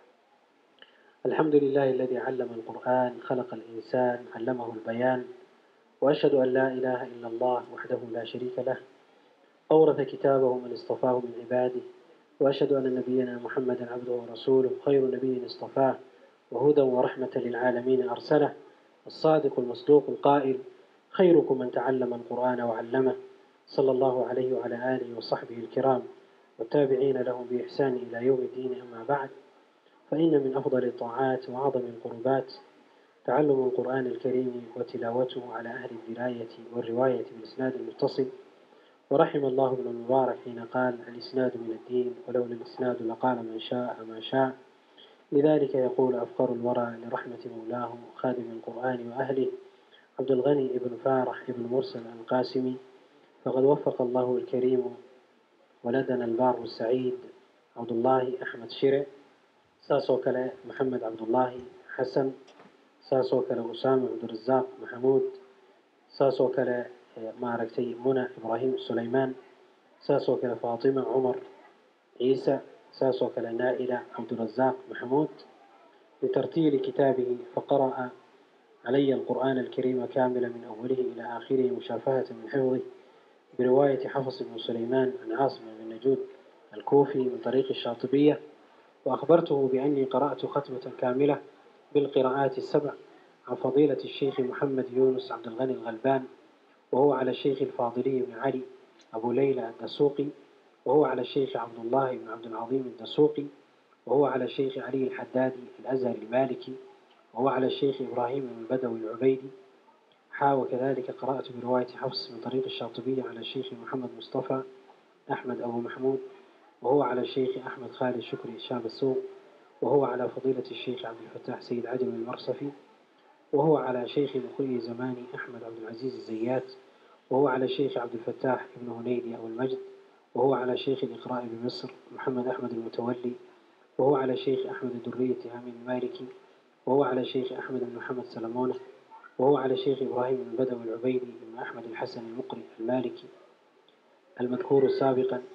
الحمد لله الذي علم القرآن خلق الإنسان علمه البيان وأشهد أن لا إله إلا الله وحده لا شريك له أورث كتابه من اصطفاه من عباده وأشهد أن نبينا محمدا عبده ورسوله خير نبي اصطفاه وهدى ورحمة للعالمين أرسله الصادق المصدوق القائل خيركم من تعلم القرآن وعلمه صلى الله عليه وعلى آله وصحبه الكرام والتابعين لهم بإحسان إلى يوم الدين. أما بعد، فإن من أفضل الطاعات وأعظم القربات تعلم القرآن الكريم وتلاوته على أهل الدراية والرواية بالإسناد المتصل. ورحم الله ابن المبارك حين قال الإسناد من الدين ولولا الإسناد لقال من شاء ما شاء. لذلك يقول أفقر الورى لرحمة مولاه خادم القرآن وأهله عبد الغني ابن فارح ابن مرسل القاسمي فقد وفق الله الكريم ولدنا البار السعيد عبد الله أحمد شرع ساسو كلا محمد عبد الله حسن ساسو كلا أسامة عبد الرزاق محمود ساسو كلا ماركتي منى إبراهيم سليمان ساسو كلا فاطمة عمر عيسى ساسو كلا نائلة عبد الرزاق محمود بترتيل كتابه فقرأ علي القرآن الكريم كاملا من أوله إلى آخره مشافهة من حفظه برواية حفص بن سليمان عن عاصم بن نجود الكوفي من طريق الشاطبية. وأخبرته بأني قرأت ختمة كاملة بالقراءات السبع عن فضيلة الشيخ محمد يونس عبد الغني الغلبان وهو على الشيخ الفاضلي بن علي أبو ليلى الدسوقي وهو على الشيخ عبد الله بن عبد العظيم الدسوقي وهو على الشيخ علي الحدادي الأزهري المالكي وهو على الشيخ إبراهيم بن البدوي العبيدي حا. وكذلك قرأت برواية حفص من طريق الشاطبية على الشيخ محمد مصطفى أحمد أبو محمود وهو على الشيخ أحمد خالد شكري شاب السوق وهو على فضيلة الشيخ عبد الفتاح سيد عجم المرصفي وهو على شيخ مخي زماني أحمد عبد العزيز الزيات وهو على الشيخ عبد الفتاح ابن هنيدي أبو المجد وهو على شيخ الإقراء بمصر محمد أحمد المتولي وهو على شيخ أحمد الدرية تهامي المالكي وهو على شيخ أحمد بن محمد سلمونة وهو على شيخ إبراهيم بن البدوي العبيدي بن أحمد الحسن المقري المالكي المذكور سابقا.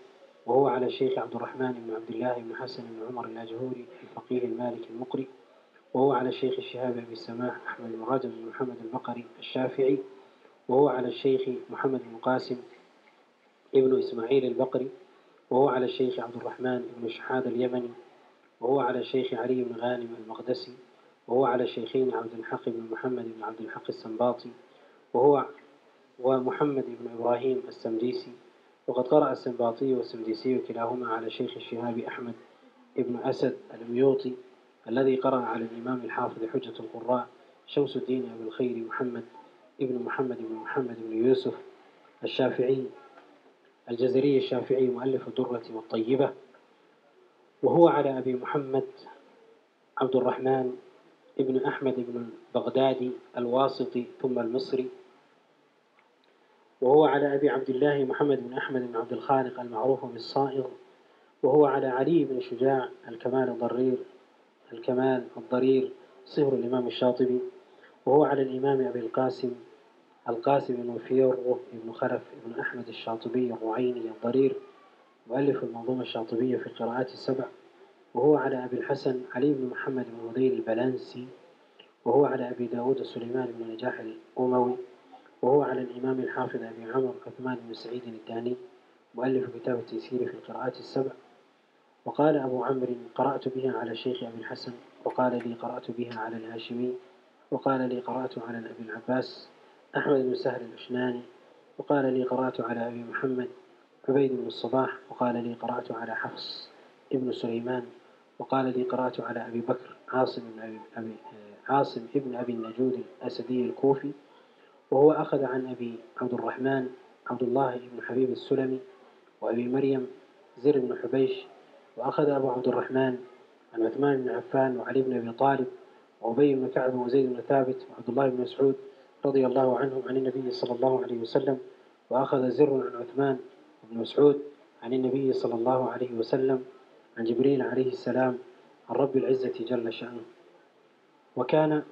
وهو على الشيخ عبد الرحمن بن عبد الله بن حسن بن عمر الأجهوري الفقيه المالكي المقري، وهو على الشيخ الشهاب أبي السماح أحمد بن رجب بن محمد البقري الشافعي، وهو على الشيخ محمد بن قاسم ابن إسماعيل البقري، وهو على الشيخ عبد الرحمن بن شحاد اليمني، وهو على الشيخ علي بن غانم المقدسي، وهو على الشيخين عبد الحق بن محمد بن عبد الحق السنباطي، وهو ومحمد بن إبراهيم السمديسي. وقد قرأ السنباطي والسمديسي كلاهما على شيخ الشهاب أحمد بن أسد الميوطي، الذي قرأ على الإمام الحافظ حجة القراء شمس الدين أبي الخير محمد ابن محمد بن محمد بن يوسف الشافعي الجزري الشافعي مؤلف الدرة والطيبة، وهو على أبي محمد عبد الرحمن ابن أحمد بن بغدادي الواسطي ثم المصري، وهو على أبي عبد الله محمد بن أحمد بن عبد الخالق المعروف بالصائغ، وهو على علي بن شجاع الكمال الضرير الكمال الضرير صهر الإمام الشاطبي، وهو على الإمام أبي القاسم القاسم بن فيره بن خلف بن أحمد الشاطبي الرعيني الضرير مؤلف المنظومة الشاطبية في القراءات السبع، وهو على أبي الحسن علي بن محمد بن هذيل البلانسي، وهو على أبي داود سليمان بن نجاح الأموي، وهو على الإمام الحافظ أبي عمرو عثمان بن سعيد الداني مؤلف كتاب التيسير في القراءات السبع. وقال أبو عمرو قرأت بها على الشيخ أبي الحسن، وقال لي قرأت بها على الهاشمي، وقال لي قرأت على أبي العباس أحمد بن سهل الأشناني، وقال لي قرأت على أبي محمد عبيد بن الصباح، وقال لي قرأت على حفص ابن سليمان، وقال لي قرأت على أبي بكر عاصم بن أبي, أبي عاصم ابن أبي النجود الأسدي الكوفي، وهو أخذ عن أبي عبد الرحمن عبد الله بن حبيب السلمي، وأبي مريم زر بن حبيش، وأخذ أبو عبد الرحمن عن عثمان بن عفان وعلي بن أبي طالب وأبي بن كعب وزيد بن ثابت وعبد الله بن مسعود رضي الله عنهم عن النبي صلى الله عليه وسلم، وأخذ زر عن عثمان بن مسعود عن النبي صلى الله عليه وسلم عن جبريل عليه السلام عن رب العزة جل شأنه. وكان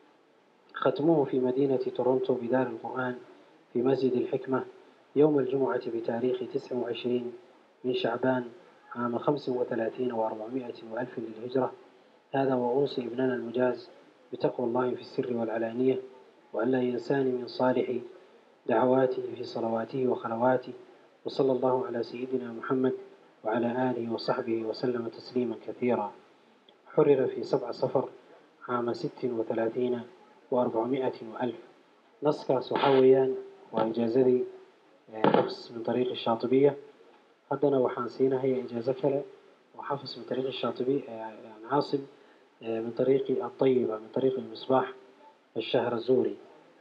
ختمه في مدينة تورونتو بدار القرآن في مسجد الحكمة يوم الجمعة بتاريخ تسعة وعشرين من شعبان عام خمس وثلاثين وأربعمائة وألف للهجرة. هذا وأوصي ابننا المجاز بتقوى الله في السر والعلانية، وأن لا ينساني من صالح دعواته في صلواته وخلواته، وصلى الله على سيدنا محمد وعلى آله وصحبه وسلم تسليما كثيرا. حرر في سبع صفر عام ست وثلاثين وأربعمائة وألف. نسكا صحويا وإجازتي حفص من طريق الشاطبية، هدنا وحانسينا هي إجازة كلا وحفص من طريق الشاطبية يعني عاصم من طريق الطيبة من طريق المصباح الشهر الزوري.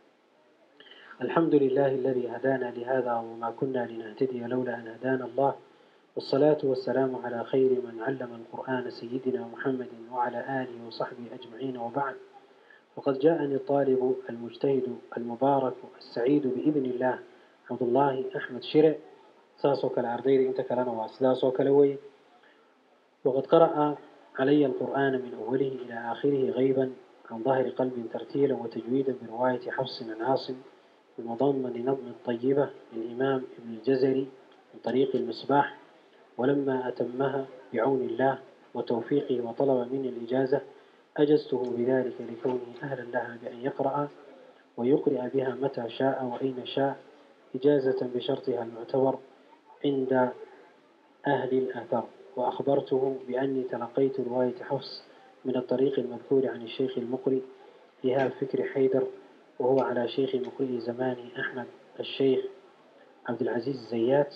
الحمد لله الذي هدانا لهذا وما كنا لنهتدي لولا أن هدانا الله، والصلاة والسلام على خير من علم القرآن سيدنا محمد وعلى آله وصحبه أجمعين، وبعد. وقد جاءني الطالب المجتهد المبارك السعيد بإذن الله عبد الله أحمد شرع ساسوك العردير انت كلنا واسداسوك لوي، وقد قرأ علي القرآن من أوله إلى آخره غيبا عن ظهر قلب ترتيلا وتجويدا برواية حفص عن عاصم بمضمن نظم الطيبة للإمام ابن الجزري من طريق المصباح. ولما أتمها بعون الله وتوفيقه وطلب مني الإجازة أجزته بذلك لكونه أهلا لها بأن يقرأ ويقرأ بها متى شاء وأين شاء، إجازة بشرطها المعتبر عند أهل الأثر. وأخبرته بأني تلقيت رواية حفص من الطريق المذكور عن الشيخ المقري فيها فكر حيدر، وهو على شيخ مقرئ زمانه أحمد الشيخ عبد العزيز الزيات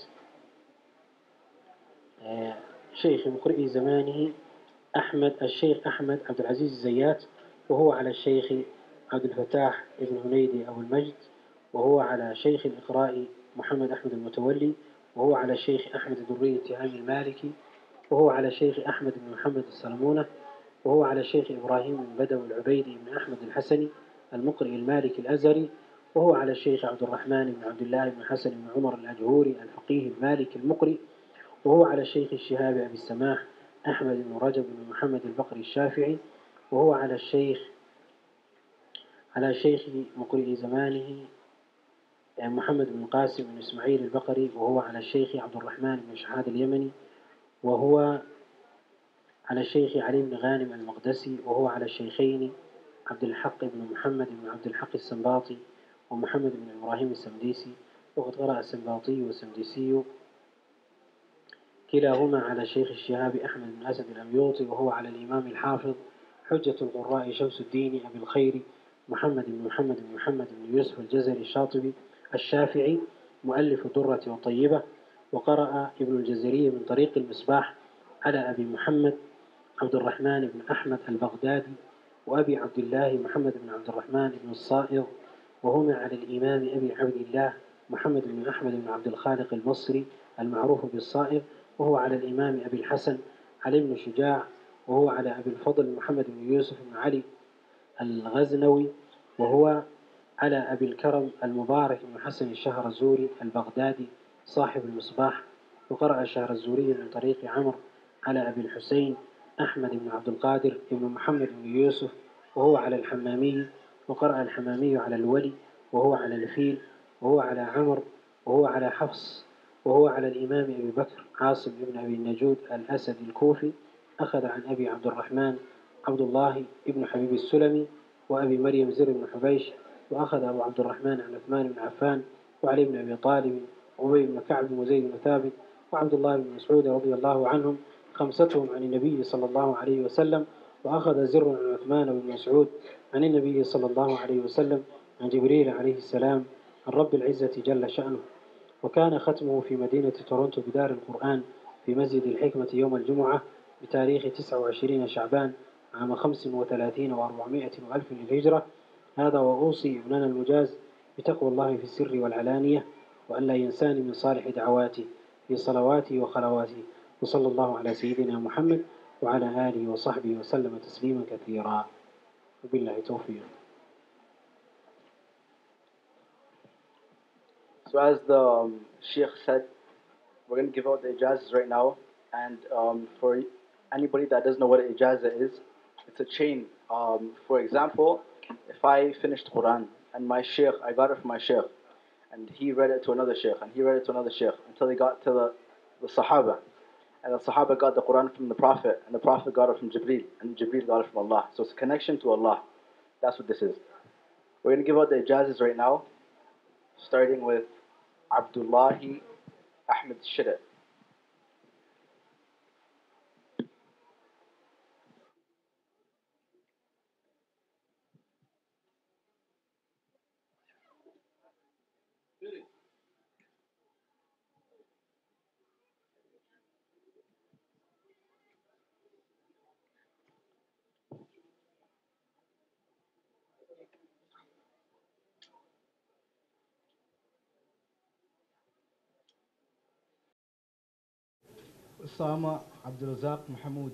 شيخ مقرئ زمانه أحمد الشيخ أحمد عبد العزيز الزيات، وهو على الشيخ عبد الفتاح ابن هنيدي أبو المجد، وهو على شيخ الإقراء محمد أحمد المتولي، وهو على الشيخ أحمد دري تهامي المالكي، وهو على الشيخ أحمد بن محمد السلمونة، وهو على الشيخ إبراهيم بن بدوي العبيدي بن أحمد الحسني المقرئ المالكي الأزهري، وهو على الشيخ عبد الرحمن بن عبد الله بن حسن بن عمر الأجهوري الفقيه المالكي المقرئ، وهو على الشيخ الشهاب أبي السماح أحمد بن رجب بن محمد البقري الشافعي، وهو على الشيخ على شيخ مقرئ زمانه محمد بن قاسم بن إسماعيل البقري وهو على الشيخ عبد الرحمن بن شحاد اليمني، وهو على الشيخ علي بن غانم المقدسي، وهو على الشيخين عبد الحق بن محمد بن عبد الحق السنباطي ومحمد بن إبراهيم السمديسي. وقد قرأ السنباطي والسمديسي كلاهما على الشيخ الشهابي أحمد بن أسد الأميوطي، وهو على الإمام الحافظ حجة القراء شمس الدين أبي الخير محمد بن محمد بن محمد بن يوسف الجزري الشاطبي الشافعي مؤلف الدرة والطيبة. وقرأ ابن الجزري من طريق المصباح على أبي محمد عبد الرحمن بن أحمد البغدادي وأبي عبد الله محمد بن عبد الرحمن بن الصائغ، وهما على الإمام أبي عبد الله محمد بن أحمد بن عبد الخالق المصري المعروف بالصائغ، وهو على الإمام أبي الحسن علي بن شجاع، وهو على أبي الفضل محمد بن يوسف بن علي الغزنوي، وهو على أبي الكرم المبارك بن حسن الشهرزوري البغدادي صاحب المصباح. وقرأ الشهرزوري من طريق عمرو على أبي الحسين أحمد بن عبد القادر بن محمد بن يوسف، وهو على الحمامي. وقرأ الحمامي على الولي، وهو على الفيل، وهو على عمرو، وهو على حفص، وهو على الإمام أبي بكر عاصم بن أبي النجود الأسدي الكوفي. أخذ عن أبي عبد الرحمن عبد الله بن حبيب السلمي وأبي مريم زر بن حبيش. وأخذ أبو عبد الرحمن عن عثمان بن عفان وعلي بن أبي طالب وأبي بن كعب وزيد بن ثابت وعبد الله بن مسعود رضي الله عنهم خمستهم عن النبي صلى الله عليه وسلم. وأخذ زر عن عثمان بن مسعود عن النبي صلى الله عليه وسلم عن جبريل عليه السلام عن رب العزة جل شأنه. وكان ختمه في مدينة تورونتو بدار القرآن في مسجد الحكمة يوم الجمعة بتاريخ تسعة وعشرين شعبان عام خمس وثلاثين وأربعمائة وألف للهجرة. هذا وأوصي ابننا المجاز بتقوى الله في السر والعلانية، وأن لا ينساني من صالح دعواتي في صلواتي وخلواتي. وصلى الله على سيدنا محمد وعلى آله وصحبه وسلم تسليما كثيرا، وبالله توفيق. So as the um, Sheikh said, we're going to give out the ijazas right now, and um, for anybody that doesn't know what an ijaza is, it's a chain. Um, for example, if I finished Quran and my Sheikh, I got it from my Sheikh, and he read it to another Sheikh, and he read it to another Sheikh, until they got to the, the Sahaba, and the Sahaba got the Quran from the Prophet, and the Prophet got it from Jibreel, and Jibreel got it from Allah. So it's a connection to Allah. That's what this is. We're going to give out the ijazas right now, starting with Abdullahi Ahmed Shida. أسامة عبد الرزاق محمود.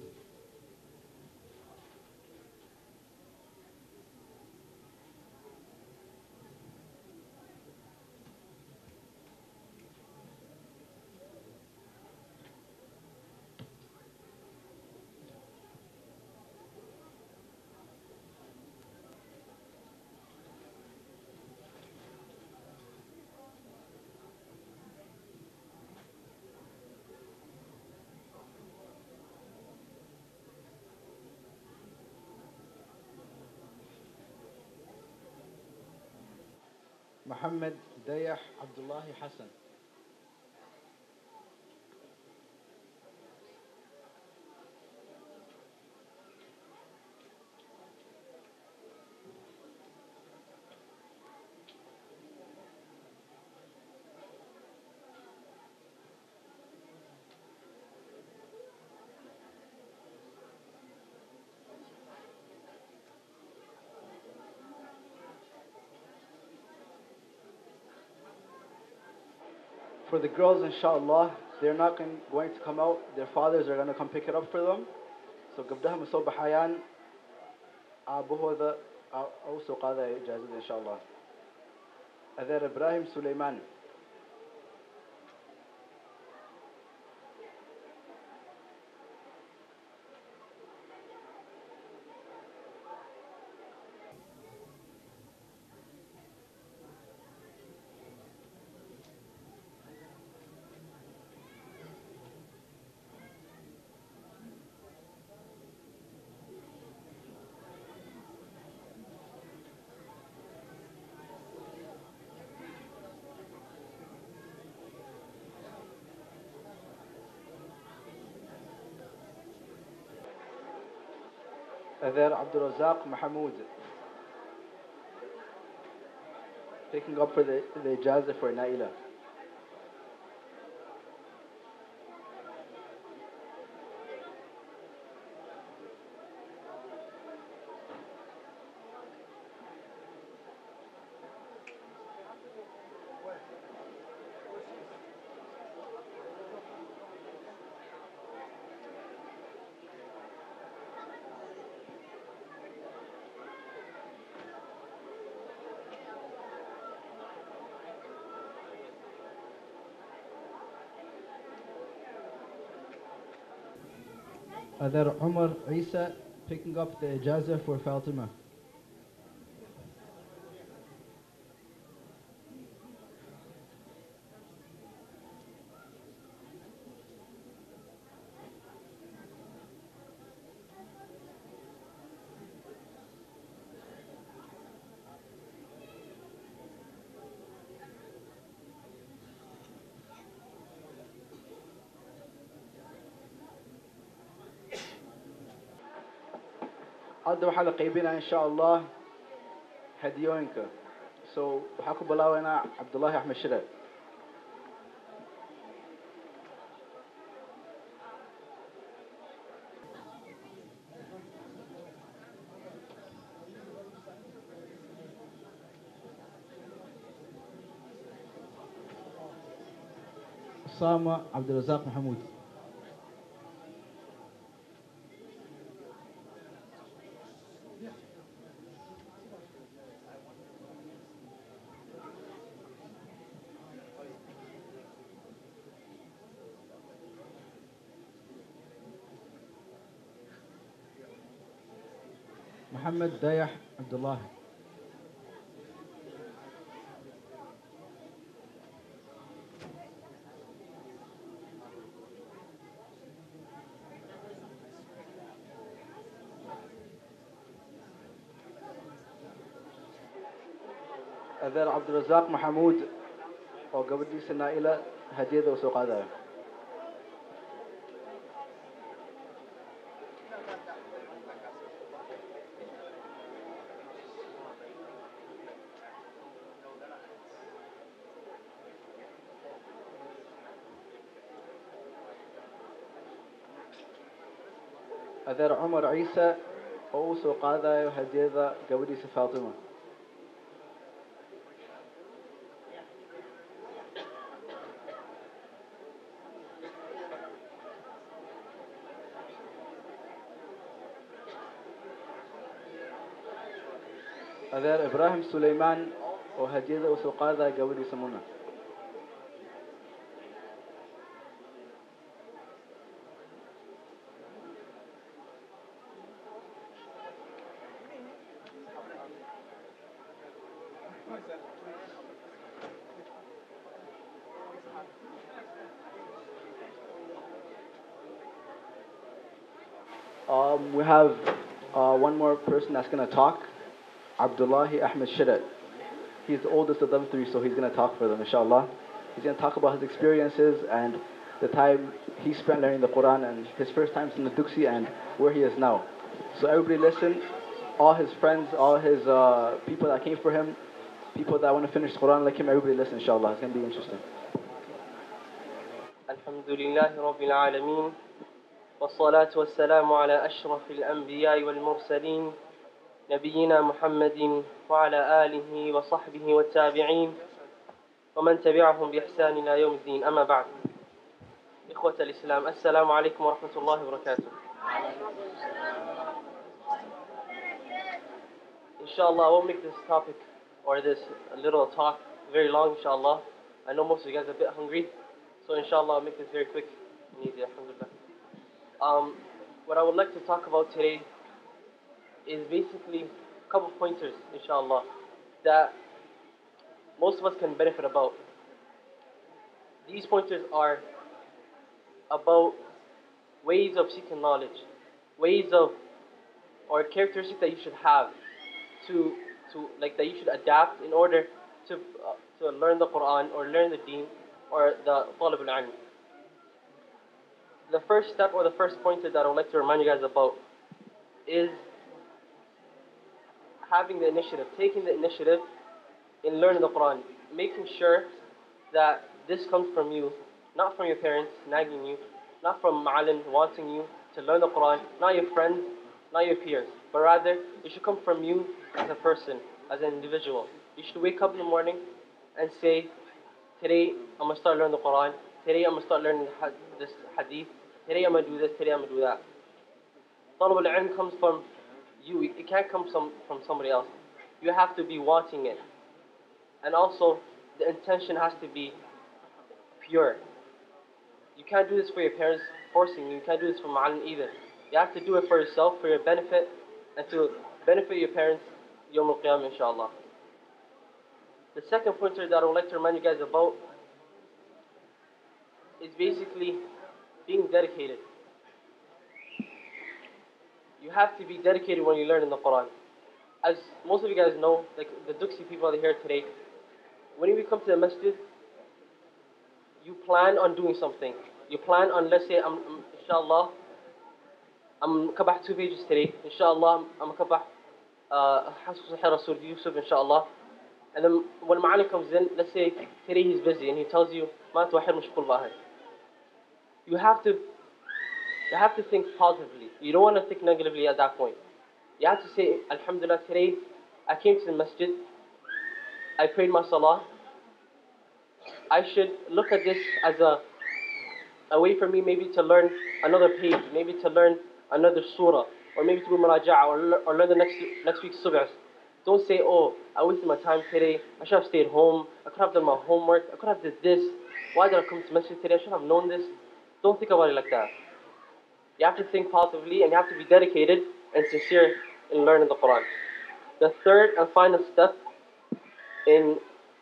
محمد ديح عبد الله حسن. For the girls, inshallah, they're not going to come out. Their fathers are going to come pick it up for them. So قبلها مصوب حيان أبوه ذا أو سوق هذا إجازة إن شاء الله. أذر إبراهيم سليمان. Adher Abdulrazak Mahmoud. Picking up for the, the ijazah for Naila. Adher Umar Isa picking up the ijazah for Fatima. hadda waxaa la qaybinaa insha allah hadiyooyinka so waxaa ku bilaabaynaa cabdullaahi axmed shire Osama Abdulrazak Mahmoud. Muhammad Dayah Abdullah. adeer cabdirasaaq maxamuud oo gabadhiisa naa'ila hadiyada u soo qaadayo adeer cumar ciise oo u soo qaadayo hadiyada gabadhiisa faatima adeer ibraahim suleymaan oo hadiyada u soo qaadaya gabadhiisa muna Um, we have uh, one more person that's going to talk. Abdullahi Ahmed Shirat. He's the oldest of them three, so he's going to talk for them, inshallah. He's going to talk about his experiences and the time he spent learning the Quran and his first times in the Duksi and where he is now. So everybody listen. All his friends, all his uh, people that came for him, people that want to finish Quran like him, everybody listen, inshallah. It's going to be interesting. Alhamdulillahi Rabbil Alameen. والصلاة والسلام على أشرف الأنبياء والمرسلين نبينا محمد وعلى آله وصحبه والتابعين ومن تبعهم بإحسان إلى يوم الدين أما بعد إخوة الإسلام السلام عليكم ورحمة الله وبركاته Inshallah I won't make this topic or this little talk very long inshallah I know most of you guys are a bit hungry so inshallah I'll make this very quick and easy alhamdulillah Um, what I would like to talk about today is basically a couple of pointers, inshallah, that most of us can benefit about. These pointers are about ways of seeking knowledge, ways of, or characteristics that you should have to, to like that you should adapt in order to, uh, to learn the Quran or learn the Deen or the Talib al-Ilm. The first step or the first pointer that I would like to remind you guys about is having the initiative, taking the initiative in learning the Quran, making sure that this comes from you, not from your parents nagging you, not from ma'alim wanting you to learn the Quran, not your friends, not your peers, but rather it should come from you as a person, as an individual. You should wake up in the morning and say, today I'm going to start learning the Quran, today I'm going to start learning this hadith, today I'm going to do this, today I'm going to do that. Talab al-ilm comes from you, it can't come from, from somebody else. You have to be wanting it. And also, the intention has to be pure. You can't do this for your parents forcing you, you can't do this for ma'alim either. You have to do it for yourself, for your benefit, and to benefit your parents Yawm al-Qiyamah, inshallah. The second pointer that I would like to remind you guys about is basically being dedicated. You have to be dedicated when you learn in the Quran. As most of you guys know, like the Duxi people that are here today, when you come to the masjid, you plan on doing something. You plan on, let's say, I'm, I'm, inshallah, I'm kabah two pages today. Inshallah, I'm kabah Hasb Sahih Rasul Yusuf, inshallah. And then when Ma'alim comes in, let's say today he's busy and he tells you, Ma tuwahir mashqul bahay. You have to, you have to think positively. You don't want to think negatively at that point. You have to say, Alhamdulillah, today I came to the masjid, I prayed my salah. I should look at this as a, a way for me maybe to learn another page, maybe to learn another surah, or maybe to do muraja'a, or, or learn the next, next week's sub'as. Don't say, oh, I wasted my time today, I should have stayed home, I could have done my homework, I could have did this, why did I come to masjid today, I should have known this. Don't think about it like that. You have to think positively and you have to be dedicated and sincere in learning the Quran. The third and final step in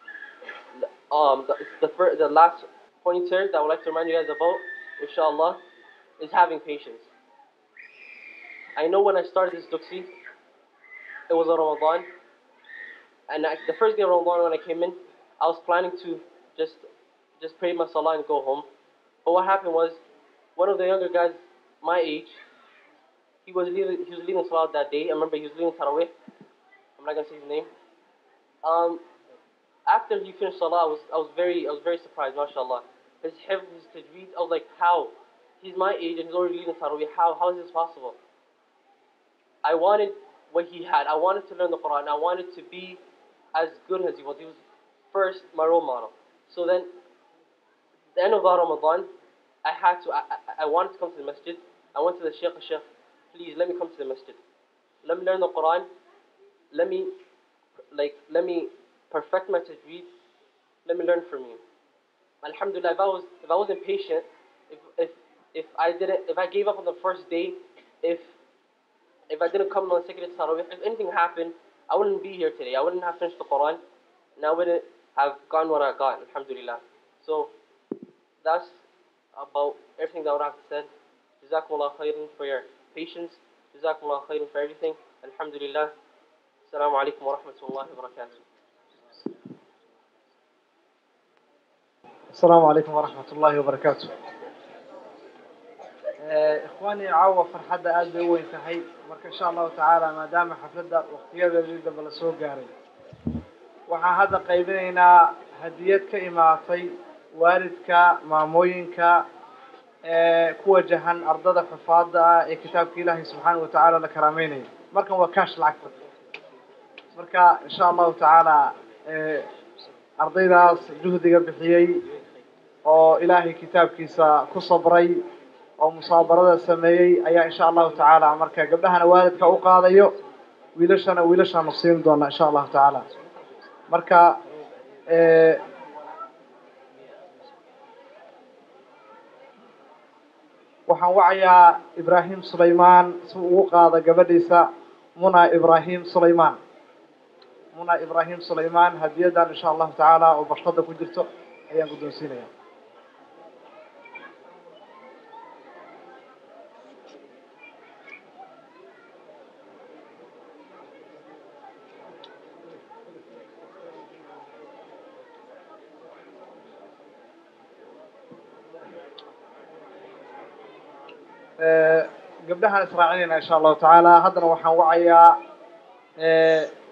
um, the, the, fir- the last pointer that I would like to remind you guys about, inshallah, is having patience. I know when I started this Duxi, it was a Ramadan, and I, the first day of Ramadan when I came in, I was planning to just just pray my salah and go home. But what happened was, one of the younger guys my age, he was leading, he was leading salah that day. I remember he was leading Tarawih. I'm not gonna say his name. Um, after he finished salah, I was I was very I was very surprised, mashallah. His hifz, his tajweed, I was like, how? He's my age and he's already leading Tarawih. How how is this possible? I wanted what he had. I wanted to learn the Quran. I wanted to be as good as he was. He was first my role model. So then, at the end of Ramadan, I had to. I, I, I wanted to come to the masjid. I went to the Shaykh. Shaykh, please let me come to the masjid. Let me learn the Quran. Let me, like, let me perfect my tajweed. Let me learn from you. Alhamdulillah, if I was if I wasn't patient, if if if I didn't, if I gave up on the first day, if If I didn't come on the second Tarawih, if anything happened, I wouldn't be here today. I wouldn't have finished the Quran, and I wouldn't have gotten what I got, alhamdulillah. So, that's about everything that I would have said. Jazakumullah khairan for your patience. Jazakumullah khairan for everything. Alhamdulillah. Assalamu alaikum wa rahmatullahi wa barakatuh. السلام عليكم ورحمة الله وبركاته. إخواني عاوة فرحة آد بوين تحي مرك إن شاء الله تعالى ما دام حفلة وقتيادة جدا بلا سوق جاري وحا هذا قيبيننا هديتك إماتي والدك ماموينك كوة جهن أرضاد حفاظة كتابك إلهي سبحانه وتعالى لكراميني مركا وكاش العكبر مركا إن شاء الله تعالى أرضينا جهدي بحيي oo ilaahay kitaabkiisa ku sabray oo musaabarada sameeyay ayaa insha Allah taala marka gabdhahana waalidka u qaadayo wiilashana wiilashana siin doona insha Allah taala marka ee waxaan wacayaa Ibrahim Sulaiman si uu qaado gabadhiisa Muna Ibrahim Sulaiman Muna Ibrahim Sulaiman hadiyadan insha Allah taala oo barshada ku jirto ayaan guddoonsiinayaa gabdhahan israacinayna insha Allah taala haddana waxaan wacayaa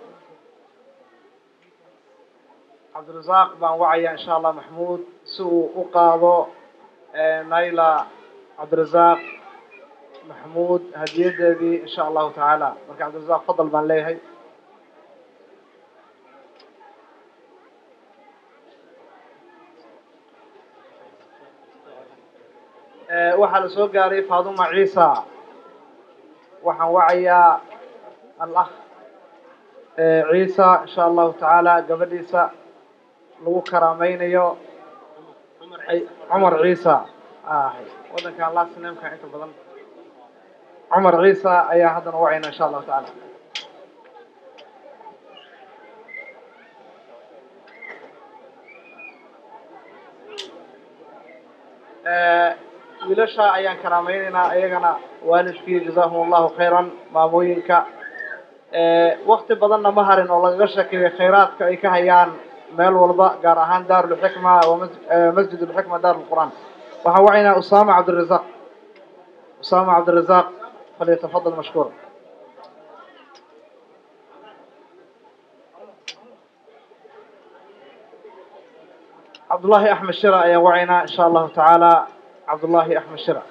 عبد الرزاق بان وعيا إن شاء الله محمود سوء وقاضو نايلة عبد الرزاق محمود هدية دي إن شاء الله تعالى. مركز عبد الرزاق فضل بان ليهي. waxaa la soo gaaray Faaduma Ciisa waxaan wacayaa Allah Ciisa insha Allah taala gabadhiisa lagu karaamaynayo Umar Ciisa ah wadanka Allah sinaamka inta badan Umar Ciisa ayaa hadan wacayna insha Allah taala. wiilasha ayaan karaamaynaynaa ayagana waalidkii jazaahum allahu khayran maamooyinka waqti badanna ma harin oo lagaga sheekeeyo khayraadka ay ka hayaan meel walba gaar ahaan daarul xikma wa masjid al xikma daarul quraan. waxaan wacaynaa Usaama Cabdirazaaq Usaama Cabdirazaaq falyatafadal mashkuur. عبد الله أحمد شرع يا وعينا إن شاء الله تعالى. عبد الله أحمد شرع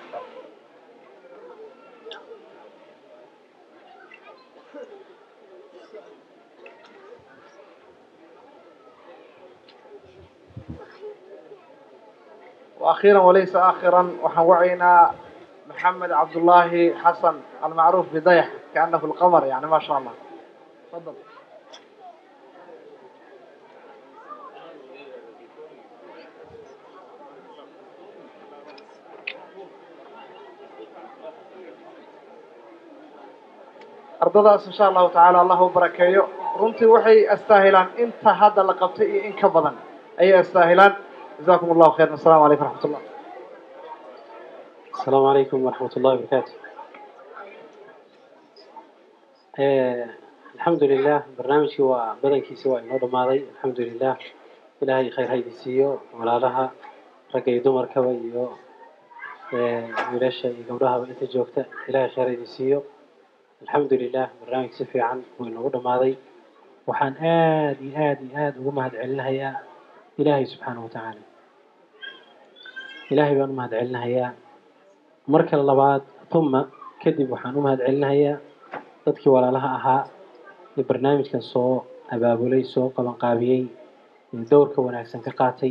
وأخيرا وليس آخرا وحوعينا محمد عبد الله حسن المعروف بضيح كأنه القمر يعني ما شاء الله. تفضل. ardadaas insha Allah taala Allah u barakeeyo runtii waxay astaahilaan inta hadda la qabtay iyo in ka badan ay astaahilaan. جزاكم الله خير. السلام عليكم ورحمة الله. السلام عليكم ورحمة الله وبركاته. آه الحمد لله برنامجي وبدنكي سواء نور ماضي الحمد لله إلهي خير هيدي سيو ولا لها رجع دمر كويو ولاش يقولها بنت جوكتا إلهي خير هيدي سيو الحمد لله برنامج سفي عن ونور ماضي وحن آدي آدي آدي ومهد علها يا إلهي سبحانه وتعالى. إلهي بأن مهد علها يا مركل اللباد ثم كذب وحن مهد علها يا تذكي ولا لها أها البرنامج كان سو أبابولي سو قبل قابيي دور كوناكسن كقاتي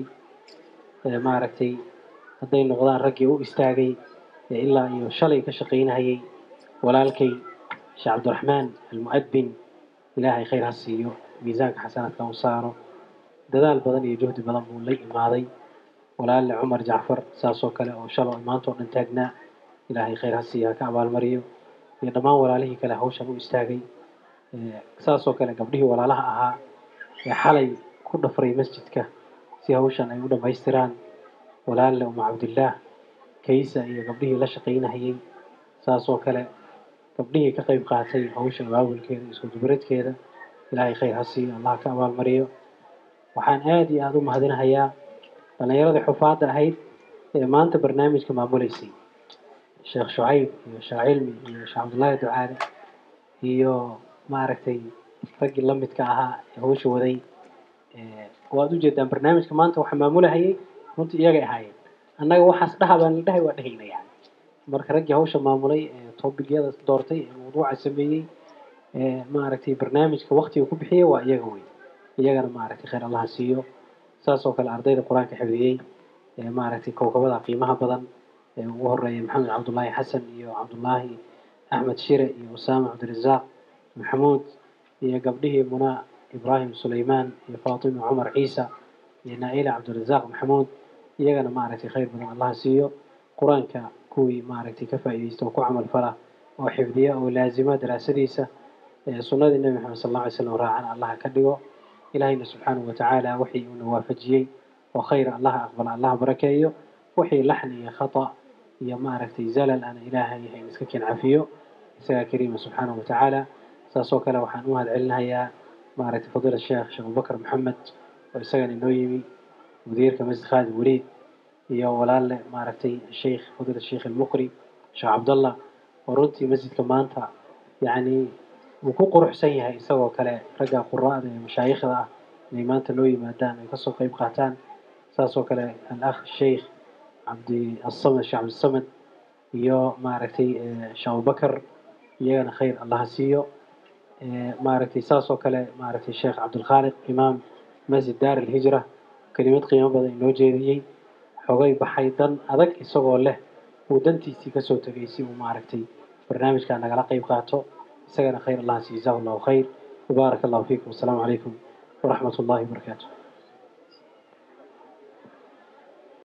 ما ركتي هذين نقدان رجعوا استاجي إلا يشلي كشقين هي ولا لكي شيخ عبد الرحمن المؤذن إلهي خير هالسيو ميزانك حسنات كون صاروا دلال بدن يجهد بدن مولي ماضي ولا لعمر جعفر ساسو كلا أو شلو إيمانتو ننتاجنا إلهي خير هالسيا كعبال مريو يدما ولا له كلا هوش أبو استاجي ساسو كلا قبله ولا لها أها يا حلي كل فري مسجدك سيهوشان أيودا بايستران ولا لأم عبد الله كيسا يا قبله لا شقينا هي ساسو كلا قبله كقيب قاتي هوشان باول كذا يسود بريد كذا إلهي خير هالسيا الله كعبال مريو waxaan aad iyo aad u mahadinayaa dhalinyarada xufaada ahayd ee maanta barnaamijka maamuleysay Sheekh Shuayb iyo Sheekh Cilmi iyo Sheekh Abdullaahi Ducaale iyo maaragtay ragii la midka ahaa ee hawsha waday ee waad u jeedaan barnaamijka maanta waxa maamulahayay runtii iyaga ahaayeen annaga waxaas dhahabaan la dhahay waa dhahaynaa marka ragii hawsha maamulay ee topigyada doortay ee mawduuca sameeyay ee maaragtay barnaamijka waqtiga ku bixiyay waa iyaga weey iyagana maaragtay khayr Allah siiyo saasoo kale ardayda quraanka xifdiyay ee maaragtay kowkabada qiimaha badan ee ugu horeeyay Maxamed Cabdullaahi Xasan iyo Cabdullaahi Ahmed Shire iyo Usaama Cabdirazaaq Maxamuud iyo gabdhihii Muna Ibrahim Suleymaan iyo Faatima Umar Ciisa iyo Naila Cabdirazaaq Maxamuud iyagana maaragtay khayr badan Allah siiyo quraanka kuwii maaragtay ka faa'iideysto ku camal fala oo xifdiya oo laazima daraasadiisa ee sunnada Nabi Muhammad sallallahu alayhi wasallam raacan Allah ka dhigo إلهينا سبحانه وتعالى وحي ونوافجي وخير الله أقبل الله بركيه وحي لحن يا خطأ يا معرفتي زلل أنا إلهي هي مسكين عفيه سيا كريم سبحانه وتعالى ساسوك له وحنوها علنا يا معرفتي فضيلة الشيخ شيخ أبو بكر محمد وسجن النويمي مدير كمسجد خالد وليد يا ولال معرفتي الشيخ فضيلة الشيخ المقري شيخ عبد الله ورنتي مسجد كمانتا يعني وكو قروح سيها يسوى كلا رجع قراء مشايخ ذا inay maanta loo yimaadaan ay kasoo qayb qaataan saas oo kale al-akh sheikh cabdi asamad sheekh cabdisamad iyo maaragtay sheekh abubakar iyagana khayr allah ha siiyo maaragtay saas oo kale maaragtay sheekh cabdulkhaaliq imaam masjid daar alhijra kelimad qiimo badan inoo jeediyey xogay baxay dan adag isagoo leh uu dantiisii kasoo tegay si uu maaragtay barnaamijkaa nagala qayb qaato isagana khayr allah ha siiyo jazahu allahu khayr وبارك الله فيكم والسلام عليكم ورحمة الله وبركاته